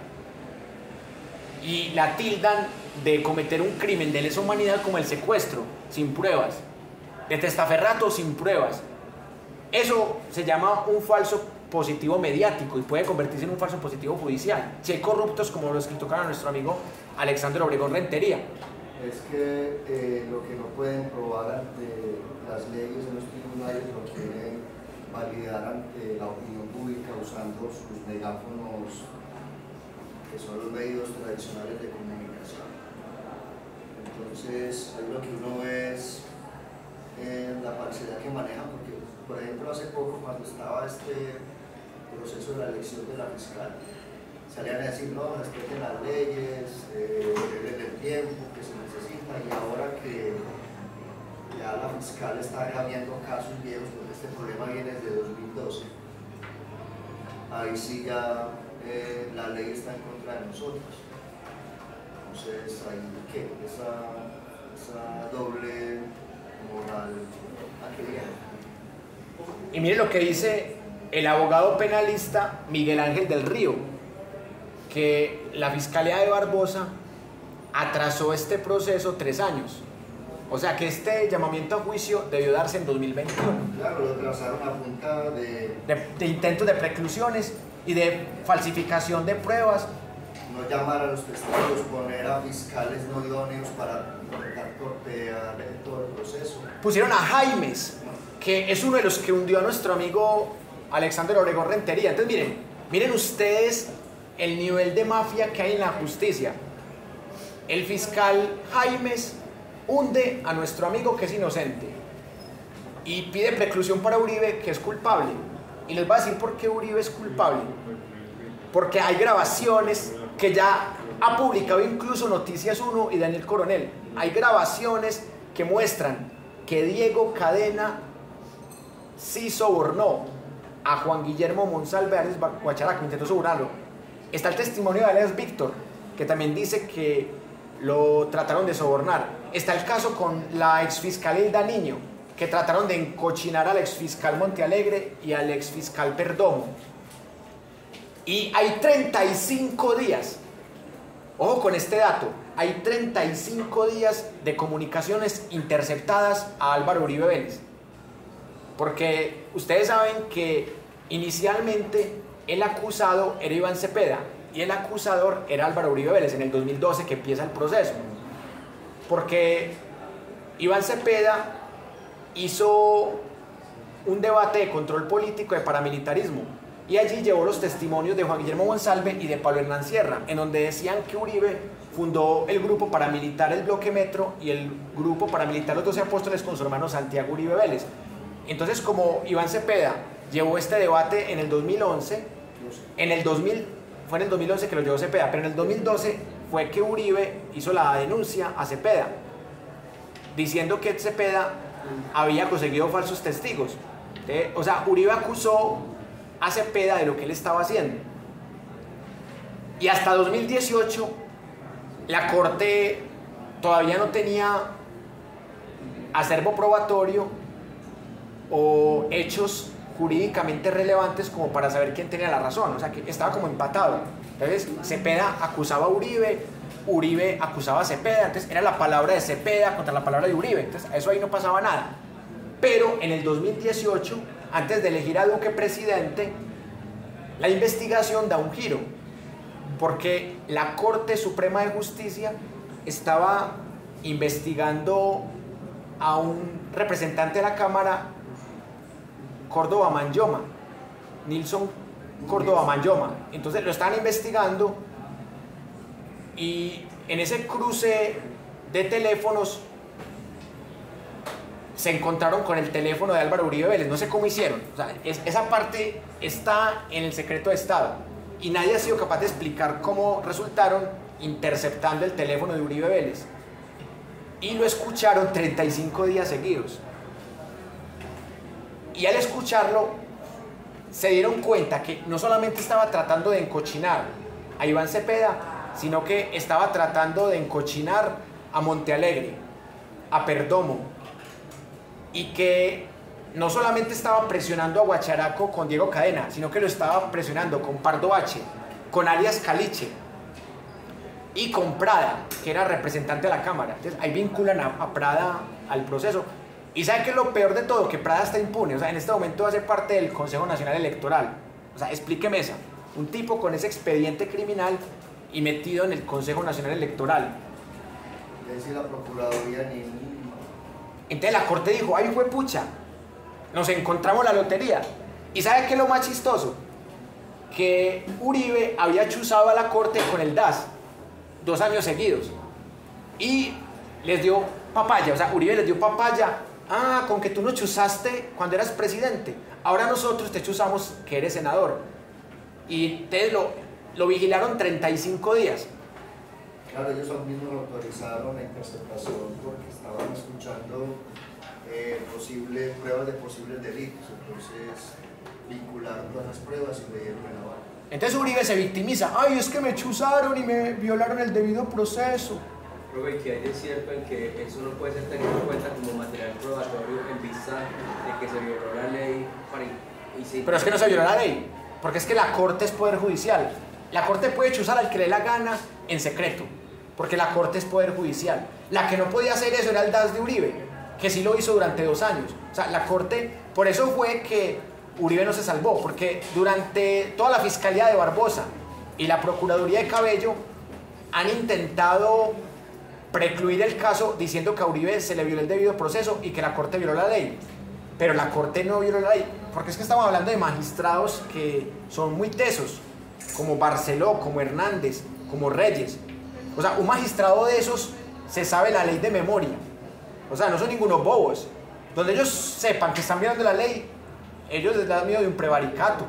Y la tildan de cometer un crimen de lesa humanidad como el secuestro, sin pruebas, de testaferrato sin pruebas. Eso se llama un falso positivo mediático y puede convertirse en un falso positivo judicial, si hay corruptos como los que tocan a nuestro amigo Alexander Obregón Rentería. Es que lo que no pueden probar ante las leyes en los tribunales lo quieren validar ante la opinión pública usando sus megáfonos, que son los medios tradicionales de comunicación. Entonces, ahí lo que uno ve es la parcialidad que manejan, porque, por ejemplo, hace poco, cuando estaba este proceso de la elección de la fiscal, salían a decir, no, respeten las leyes, den el tiempo que se necesita, y ahora que ya la fiscal está cambiando casos viejos, porque este problema viene desde 2012, ahí sí ya la ley está en contra de nosotros. Entonces, ahí ¿qué? Esa doble moral, ¿a qué viene? Y mire lo que dice el abogado penalista Miguel Ángel del Río, que la Fiscalía de Barbosa atrasó este proceso 3 años. O sea que este llamamiento a juicio debió darse en 2021. Claro, lo atrasaron a punta de intentos de preclusiones y de falsificación de pruebas. No llamar a los testigos, poner a fiscales no idóneos para intentar torpear todo el proceso. Pusieron a Jaimes, que es uno de los que hundió a nuestro amigo Alexander Obregón Rentería. Entonces miren ustedes el nivel de mafia que hay en la justicia. El fiscal Jaimes hunde a nuestro amigo que es inocente y pide preclusión para Uribe, que es culpable. Y les voy a decir por qué Uribe es culpable. Porque hay grabaciones que ya ha publicado incluso Noticias 1 y Daniel Coronel. Hay grabaciones que muestran que Diego Cadena sí sobornó a Juan Guillermo Monsalve alias Guacharaca, intentó sobornarlo. Está el testimonio de alias Víctor, que también dice que lo trataron de sobornar. Está el caso con la exfiscal Hilda Niño, que trataron de encochinar al exfiscal Montealegre y al exfiscal Perdomo. Y hay 35 días, ojo con este dato, hay 35 días de comunicaciones interceptadas a Álvaro Uribe Vélez. Porque ustedes saben que inicialmente el acusado era Iván Cepeda y el acusador era Álvaro Uribe Vélez en el 2012 que empieza el proceso. Porque Iván Cepeda hizo un debate de control político de paramilitarismo y allí llevó los testimonios de Juan Guillermo Monsalve y de Pablo Hernán Sierra, en donde decían que Uribe fundó el grupo paramilitar El Bloque Metro y el grupo paramilitar Los 12 Apóstoles con su hermano Santiago Uribe Vélez. Entonces, como Iván Cepeda llevó este debate en el 2011, fue en el 2011 que lo llevó Cepeda, pero en el 2012 fue que Uribe hizo la denuncia a Cepeda, diciendo que Cepeda había conseguido falsos testigos. O sea, Uribe acusó a Cepeda de lo que él estaba haciendo. Y hasta 2018 la Corte todavía no tenía acervo probatorio o hechos jurídicamente relevantes como para saber quién tenía la razón. O sea, que estaba como empatado. Entonces Cepeda acusaba a Uribe, Uribe acusaba a Cepeda, entonces era la palabra de Cepeda contra la palabra de Uribe, entonces eso ahí no pasaba nada. Pero en el 2018, antes de elegir a Duque presidente, la investigación da un giro, porque la Corte Suprema de Justicia estaba investigando a un representante de la Cámara, Córdoba Manyoma, Nilson Córdoba Manyoma. Entonces lo estaban investigando y en ese cruce de teléfonos se encontraron con el teléfono de Álvaro Uribe Vélez. No sé cómo hicieron. O sea, esa parte está en el secreto de Estado y nadie ha sido capaz de explicar cómo resultaron interceptando el teléfono de Uribe Vélez. Y lo escucharon 35 días seguidos. Y al escucharlo se dieron cuenta que no solamente estaba tratando de encochinar a Iván Cepeda, sino que estaba tratando de encochinar a Montealegre, a Perdomo, y que no solamente estaba presionando a Guacharaco con Diego Cadena, sino que lo estaba presionando con Pardo H, con alias Caliche y con Prada, que era representante de la Cámara. Entonces ahí vinculan a Prada al proceso. Y ¿saben qué es lo peor de todo? Que Prada está impune. O sea, en este momento va a ser parte del Consejo Nacional Electoral. O sea, explíqueme esa. Un tipo con ese expediente criminal y metido en el Consejo Nacional Electoral. Es decir, la Procuraduría ni... Entonces la Corte dijo, ay, fue pucha, nos encontramos la lotería. ¿Y sabe qué es lo más chistoso? Que Uribe había chuzado a la Corte con el DAS 2 años seguidos y les dio papaya. O sea, Uribe les dio papaya. Ah, con que tú nos chuzaste cuando eras presidente, ahora nosotros te chuzamos que eres senador. Y ustedes lo vigilaron 35 días. Claro, ellos mismos autorizaron la interceptación porque estaban escuchando pruebas de posibles delitos. Entonces vincularon todas las pruebas y le dieron el aval. Entonces Uribe se victimiza. Ay, es que me chuzaron y me violaron el debido proceso. Profe, ¿qué hay de cierto en que eso no puede ser tenido en cuenta como material probatorio en vista de que se violó la ley? Pero es que no se violó la ley, porque es que la Corte es poder judicial. La Corte puede chuzar al que le dé la gana en secreto, porque la Corte es poder judicial. La que no podía hacer eso era el DAS de Uribe, que sí lo hizo durante 2 años. O sea, la Corte, por eso fue que Uribe no se salvó, porque durante toda la Fiscalía de Barbosa y la Procuraduría de Cabello han intentado precluir el caso diciendo que a Uribe se le violó el debido proceso y que la Corte violó la ley. Pero la Corte no violó la ley, porque es que estamos hablando de magistrados que son muy tesos, como Barceló, como Hernández, como Reyes. O sea, un magistrado de esos se sabe la ley de memoria. O sea, no son ningunos bobos. Donde ellos sepan que están violando la ley, ellos les da miedo de un prevaricato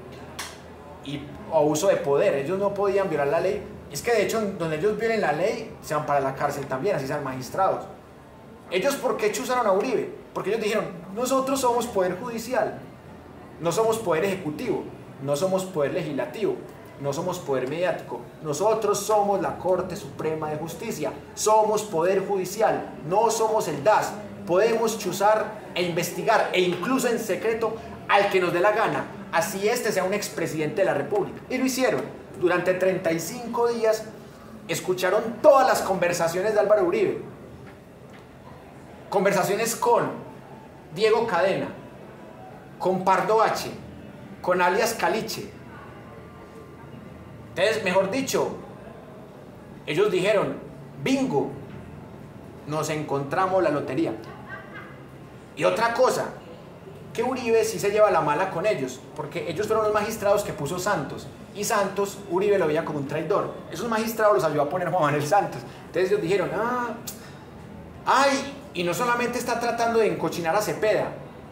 o uso de poder, ellos no podían violar la ley. Es que de hecho donde ellos violen la ley se van para la cárcel también, así sean magistrados. Ellos, ¿por qué chuzaron a Uribe? Porque ellos dijeron, nosotros somos poder judicial, no somos poder ejecutivo, no somos poder legislativo, no somos poder mediático, nosotros somos la Corte Suprema de Justicia, somos poder judicial, no somos el DAS, podemos chuzar e investigar e incluso en secreto al que nos dé la gana, así este sea un expresidente de la República. Y lo hicieron. Durante 35 días escucharon todas las conversaciones de Álvaro Uribe, conversaciones con Diego Cadena, con Pardo H, con alias Caliche. Entonces, mejor dicho, ellos dijeron, bingo, nos encontramos la lotería. Y otra cosa, que Uribe sí se lleva la mala con ellos, porque ellos fueron los magistrados que puso Santos, y Santos, Uribe lo veía como un traidor. Esos magistrados los ayudó a poner Juan Manuel Santos. Entonces ellos dijeron, y no solamente está tratando de encochinar a Cepeda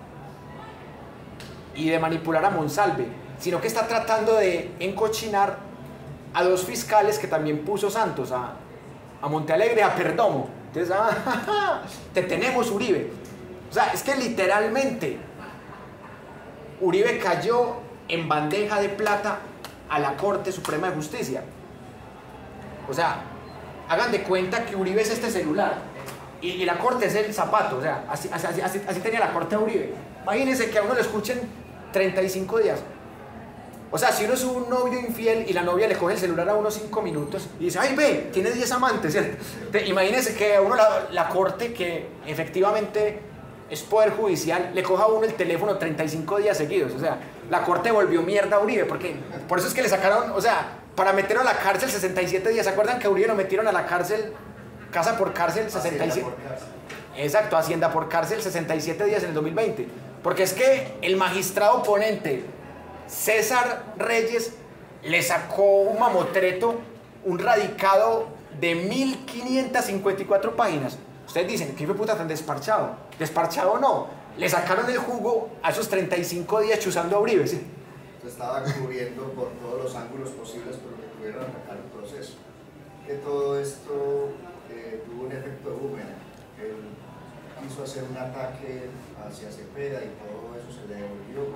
y de manipular a Monsalve, sino que está tratando de encochinar a dos fiscales que también puso Santos, a Montealegre, a Perdomo. Entonces, te tenemos, Uribe. O sea, es que literalmente Uribe cayó en bandeja de plata a la Corte Suprema de Justicia. O sea, hagan de cuenta que Uribe es este celular y la Corte es el zapato. O sea, así tenía la Corte a Uribe. Imagínense que a uno le escuchen 35 días. O sea, si uno es un novio infiel y la novia le coge el celular a unos 5 minutos y dice, ay, ve, tiene 10 amantes, ¿cierto? Imagínense que a uno la Corte, que efectivamente es poder judicial, le coja a uno el teléfono 35 días seguidos. O sea, la Corte volvió mierda a Uribe, porque por eso es que le sacaron, o sea, para meterlo a la cárcel 67 días. ¿Se acuerdan que a Uribe lo metieron a la cárcel, casa por cárcel, 67? Exacto, Hacienda por cárcel 67 días en el 2020. Porque es que el magistrado oponente César Reyes le sacó un mamotreto, un radicado de 1554 páginas. Ustedes dicen, ¿qué hijo de puta tan desparchado? Desparchado no, le sacaron el jugo a esos 35 días chuzando a Uribe, ¿sí? Se estaba cubriendo por todos los ángulos posibles por lo que pudieron atacar el proceso. Que todo esto tuvo un efecto boomerang. Él quiso hacer un ataque hacia Cepeda y todo eso se le devolvió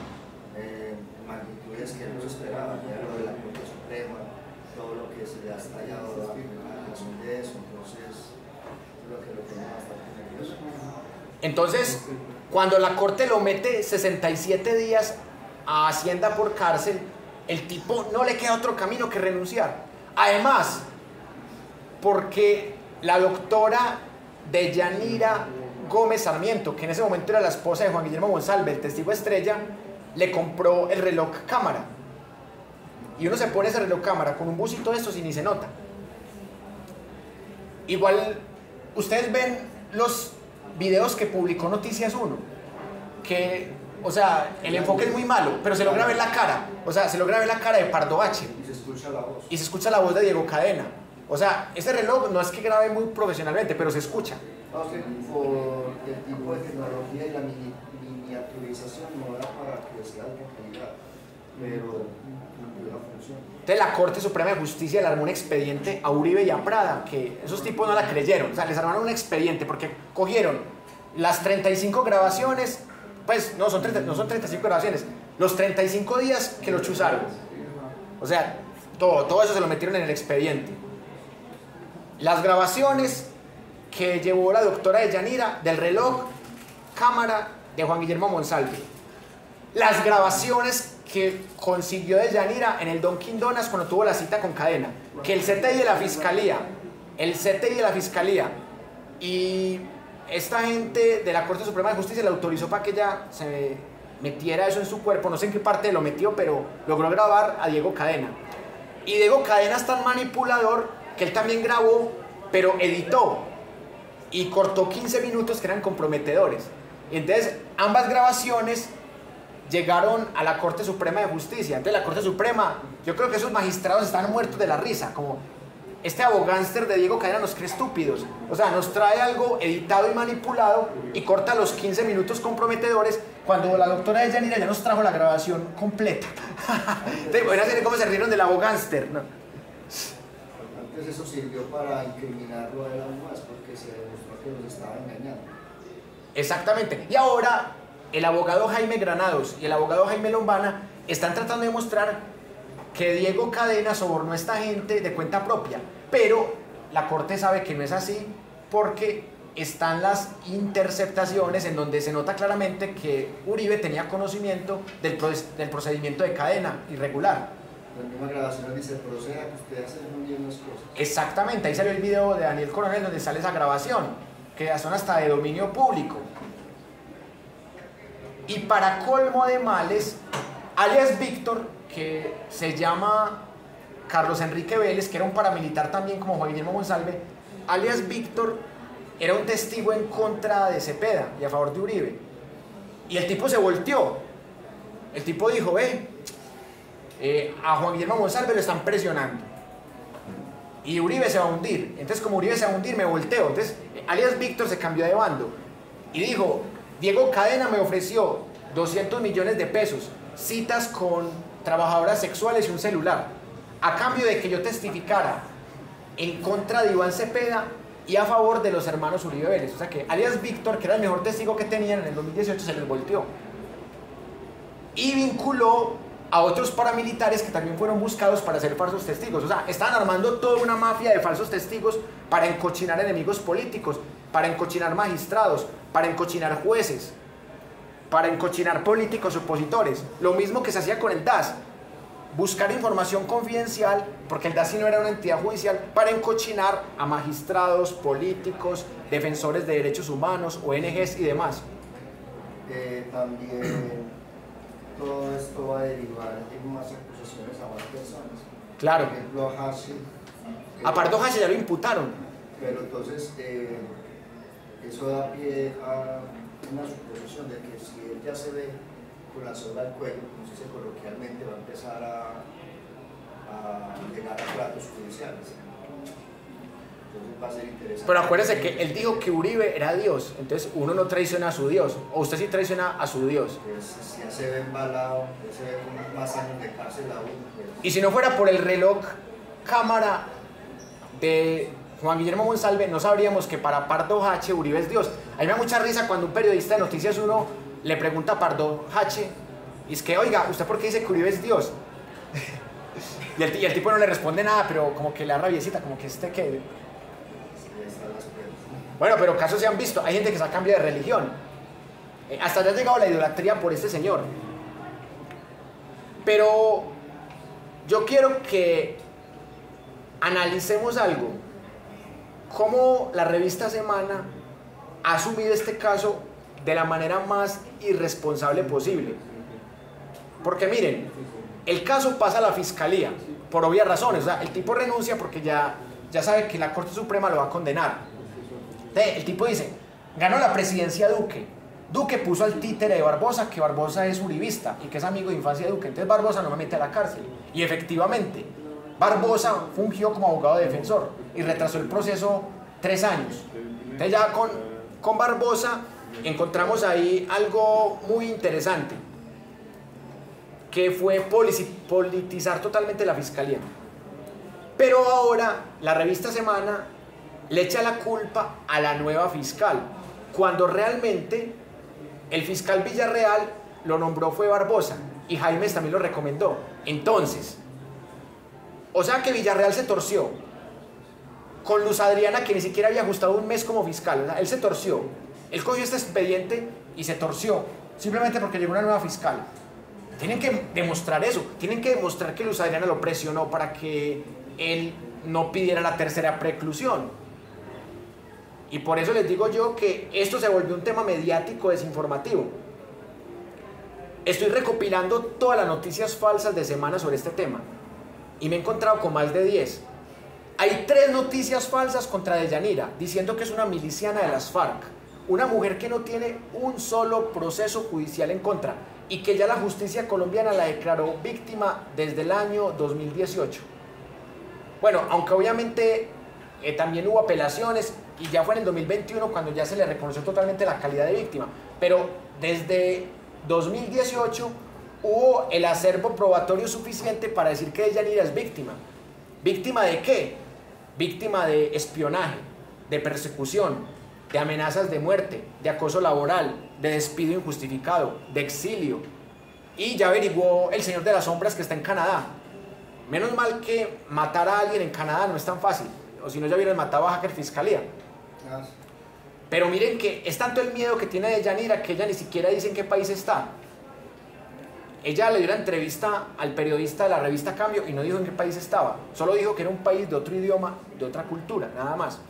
magnitudes que no se esperaban, ya lo de la Corte Suprema, todo lo que se le ha estallado a razón de eso. Entonces lo que lo tenía bastante nervioso. Entonces, cuando la Corte lo mete 67 días a Hacienda por cárcel, el tipo no le queda otro camino que renunciar. Además, porque la doctora Deyanira Gómez Sarmiento, que en ese momento era la esposa de Juan Guillermo Monsalve, el testigo estrella, le compró el reloj cámara. Y uno se pone ese reloj cámara con un busito de estos y ni se nota. Igual, ustedes ven los videos que publicó Noticias 1, que, o sea, el enfoque es muy malo, pero se logra ver la cara, o sea, se logra ver la cara de Pardo H. Y se escucha la voz. Y se escucha la voz de Diego Cadena. O sea, ese reloj no es que grabe muy profesionalmente, pero se escucha. No, es que por el tipo de tecnología y la miniaturización no era para que sea alta calidad, pero cumplió la función. Entonces la Corte Suprema de Justicia le armó un expediente a Uribe y a Prada, que esos tipos no la creyeron. O sea, les armaron un expediente porque cogieron las 35 grabaciones, pues no son 35 grabaciones, los 35 días que lo chuzaron. O sea, todo eso se lo metieron en el expediente. Las grabaciones que llevó la doctora Deyanira del reloj cámara de Juan Guillermo Monsalve. Las grabaciones que consiguió Deyanira en el Dunkin' Donuts cuando tuvo la cita con Cadena. Que el CTI de la Fiscalía y esta gente de la Corte Suprema de Justicia le autorizó para que ella se metiera eso en su cuerpo. No sé en qué parte lo metió, pero logró grabar a Diego Cadena. Y Diego Cadena es tan manipulador que él también grabó, pero editó y cortó 15 minutos que eran comprometedores. Y entonces ambas grabaciones llegaron a la Corte Suprema de Justicia. Entonces la Corte Suprema, yo creo que esos magistrados están muertos de la risa, como este abogánster de Diego Cadena nos cree estúpidos. O sea, nos trae algo editado y manipulado y corta los 15 minutos comprometedores cuando la doctora Deyanira ya nos trajo la grabación completa. Entonces, bueno, así cómo se rieron del abogánster, ¿no? Antes eso sirvió para incriminarlo a él aún más, porque se demostró que los estaba engañando. Exactamente. Y ahora el abogado Jaime Granados y el abogado Jaime Lombana están tratando de mostrar que Diego Cadena sobornó a esta gente de cuenta propia, pero la corte sabe que no es así porque están las interceptaciones en donde se nota claramente que Uribe tenía conocimiento del procedimiento de Cadena irregular. La misma grabación dice, proceda que usted hace muy bien las cosas. Exactamente, ahí salió el video de Daniel Coronel donde sale esa grabación, que son hasta de dominio público. Y para colmo de males, alias Víctor, que se llama Carlos Enrique Vélez, que era un paramilitar también como Juan Guillermo Monsalve, alias Víctor era un testigo en contra de Cepeda y a favor de Uribe. Y el tipo se volteó. El tipo dijo, a Juan Guillermo Monsalve lo están presionando y Uribe se va a hundir. Entonces, como Uribe se va a hundir, me volteo. Entonces, alias Víctor se cambió de bando y dijo, Diego Cadena me ofreció 200 millones de pesos, citas con trabajadoras sexuales y un celular, a cambio de que yo testificara en contra de Iván Cepeda y a favor de los hermanos Uribe Vélez. O sea que alias Víctor, que era el mejor testigo que tenían en el 2018, se les volteó y vinculó a otros paramilitares que también fueron buscados para ser falsos testigos. O sea, estaban armando toda una mafia de falsos testigos para encochinar enemigos políticos, para encochinar magistrados, para encochinar jueces, para encochinar políticos opositores. Lo mismo que se hacía con el DAS, buscar información confidencial, porque el DAS sí no era una entidad judicial, para encochinar a magistrados, políticos, defensores de derechos humanos, ONGs y demás. También todo esto va a derivar en más acusaciones a más personas. Claro. Por ejemplo, a Hashi. A Pardo Hashi ya lo imputaron. Pero entonces, eso da pie a una suposición de que si él ya se ve con la soga al cuello, como se dice coloquialmente, va a empezar a llegar a platos judiciales. Entonces va a ser interesante. Pero acuérdese que él dijo que Uribe era Dios, entonces uno no traiciona a su Dios, o usted sí traiciona a su Dios. Pues si ya se ve embalado, ya se ve con más años de cárcel a uno. Pues. Y si no fuera por el reloj cámara de Juan Guillermo Monsalve, no sabríamos que para Pardo Hache Uribe es Dios. A mí me da mucha risa cuando un periodista de noticias uno le pregunta a Pardo Hache, y es que, oiga, ¿usted por qué dice que Uribe es Dios? y el tipo no le responde nada, pero como que le da rabiecita, como que que... Bueno, pero casos se han visto, hay gente que se ha cambiado de religión. Hasta ya ha llegado la idolatría por este señor. Pero yo quiero que analicemos algo. Cómo la revista Semana ha asumido este caso de la manera más irresponsable posible. Porque miren, el caso pasa a la fiscalía, por obvias razones. O sea, el tipo renuncia porque ya sabe que la Corte Suprema lo va a condenar. El tipo dice, ganó la presidencia Duque. Duque puso al títere de Barbosa, que Barbosa es uribista y que es amigo de infancia de Duque. Entonces Barbosa no me mete a la cárcel. Y efectivamente, Barbosa fungió como abogado defensor y retrasó el proceso 3 años. Entonces ya con Barbosa encontramos ahí algo muy interesante, que fue politizar totalmente la fiscalía. Pero ahora la revista Semana le echa la culpa a la nueva fiscal, cuando realmente el fiscal Villarreal lo nombró fue Barbosa y Jaimes también lo recomendó. Entonces, o sea que Villarreal se torció con Luz Adriana, que ni siquiera había ajustado un mes como fiscal. O sea, él se torció, él cogió este expediente y se torció simplemente porque llegó una nueva fiscal. Tienen que demostrar eso, tienen que demostrar que Luz Adriana lo presionó para que él no pidiera la tercera preclusión. Y por eso les digo yo que esto se volvió un tema mediático desinformativo. Estoy recopilando todas las noticias falsas de Semana sobre este tema y me he encontrado con más de 10. Hay 3 noticias falsas contra Deyanira, diciendo que es una miliciana de las FARC, una mujer que no tiene un solo proceso judicial en contra y que ya la justicia colombiana la declaró víctima desde el año 2018. Bueno, aunque obviamente también hubo apelaciones y ya fue en el 2021 cuando ya se le reconoció totalmente la calidad de víctima, pero desde 2018 hubo el acervo probatorio suficiente para decir que Deyanira es víctima. ¿Víctima de qué? Víctima de espionaje, de persecución, de amenazas de muerte, de acoso laboral, de despido injustificado, de exilio. Y ya averiguó el señor de las sombras que está en Canadá. Menos mal que matar a alguien en Canadá no es tan fácil, o si no ya hubieran matado a hacker fiscalía. Pero miren que es tanto el miedo que tiene Deyanira que ella ni siquiera dice en qué país está. Ella le dio una entrevista al periodista de la revista Cambio y no dijo en qué país estaba, solo dijo que era un país de otro idioma, de otra cultura, nada más.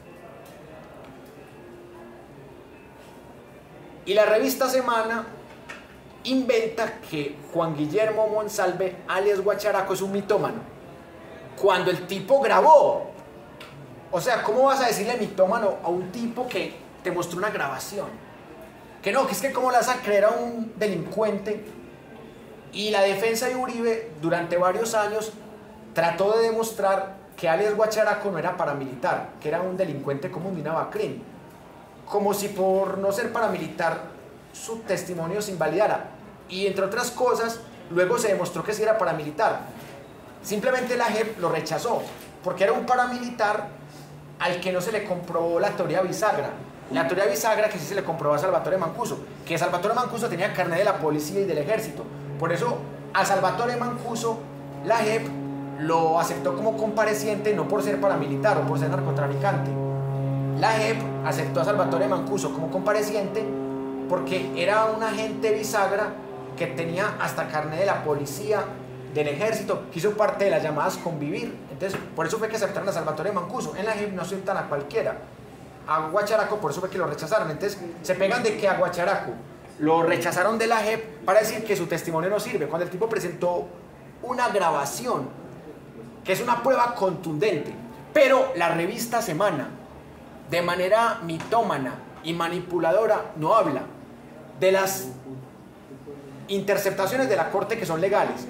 Y la revista Semana inventa que Juan Guillermo Monsalve, alias Guacharaco, es un mitómano, cuando el tipo grabó. O sea, ¿cómo vas a decirle mitómano a un tipo que te mostró una grabación? Que no, que es que cómo le vas a creer a un delincuente. Y la defensa de Uribe durante varios años trató de demostrar que alias Guacharaco no era paramilitar, que era un delincuente común de una Bacrín, como si por no ser paramilitar su testimonio se invalidara. Y entre otras cosas, luego se demostró que sí era paramilitar. Simplemente la JEP lo rechazó, porque era un paramilitar al que no se le comprobó la teoría bisagra. La teoría bisagra que sí se le comprobó a Salvatore Mancuso, que Salvatore Mancuso tenía carnet de la policía y del ejército. Por eso a Salvatore Mancuso la JEP lo aceptó como compareciente, no por ser paramilitar o por ser narcotraficante. La JEP aceptó a Salvatore Mancuso como compareciente porque era un agente bisagra que tenía hasta carnet de la policía, del ejército, que hizo parte de las llamadas Convivir. Entonces, por eso fue que aceptaron a Salvatore Mancuso. En la JEP no aceptan a cualquiera. A Guacharaco, por eso fue que lo rechazaron. Entonces, se pegan de que a Guacharaco lo rechazaron de la JEP para decir que su testimonio no sirve, cuando el tipo presentó una grabación, que es una prueba contundente. Pero la revista Semana, de manera mitómana y manipuladora, no habla de las interceptaciones de la corte que son legales.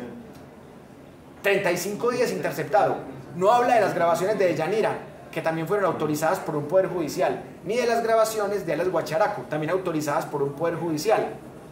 35 días interceptado. No habla de las grabaciones de Deyanira, que también fueron autorizadas por un poder judicial, ni de las grabaciones de alias Guacharaco, también autorizadas por un poder judicial.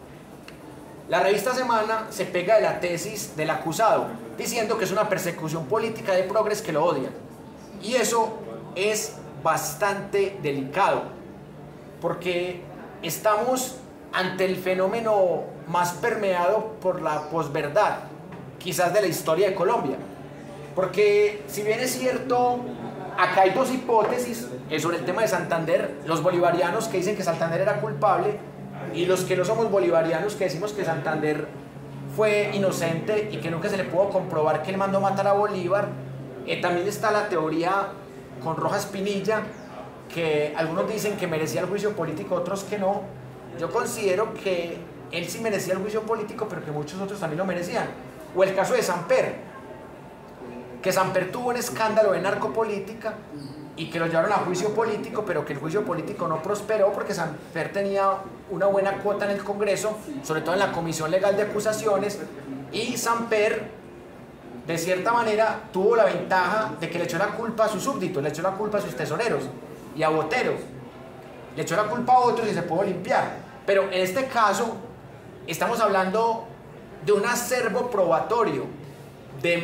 La revista Semana se pega de la tesis del acusado, diciendo que es una persecución política de progres que lo odian. Y eso es bastante delicado, porque estamos ante el fenómeno más permeado por la posverdad, quizás de la historia de Colombia. Porque si bien es cierto, acá hay dos hipótesis sobre el tema de Santander: los bolivarianos que dicen que Santander era culpable y los que no somos bolivarianos que decimos que Santander fue inocente y que nunca se le pudo comprobar que él mandó matar a Bolívar. También está la teoría con Rojas Pinilla, que algunos dicen que merecía el juicio político, otros que no. Yo considero que él sí merecía el juicio político, pero que muchos otros también lo merecían. O el caso de Samper, que Samper tuvo un escándalo de narcopolítica y que lo llevaron a juicio político, pero que el juicio político no prosperó porque Samper tenía una buena cuota en el Congreso, sobre todo en la Comisión Legal de Acusaciones, y Samper, de cierta manera, tuvo la ventaja de que le echó la culpa a sus súbditos, le echó la culpa a sus tesoreros y a Botero, le echó la culpa a otros y se pudo limpiar. Pero en este caso estamos hablando de un acervo probatorio de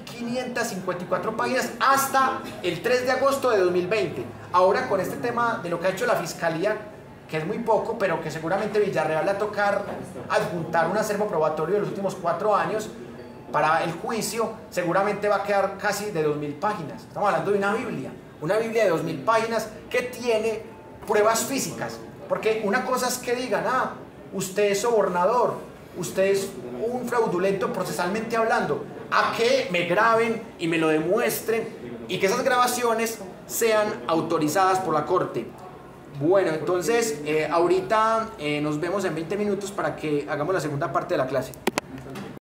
1554 páginas hasta el 3 de agosto de 2020. Ahora, con este tema de lo que ha hecho la Fiscalía, que es muy poco, pero que seguramente Villarreal le va a tocar adjuntar un acervo probatorio de los últimos 4 años para el juicio, seguramente va a quedar casi de 2000 páginas. Estamos hablando de una Biblia de 2000 páginas que tiene pruebas físicas. Porque una cosa es que digan, usted es sobornador, usted es un fraudulento procesalmente hablando, a que me graben y me lo demuestren y que esas grabaciones sean autorizadas por la corte. Bueno, entonces ahorita nos vemos en 20 minutos para que hagamos la segunda parte de la clase.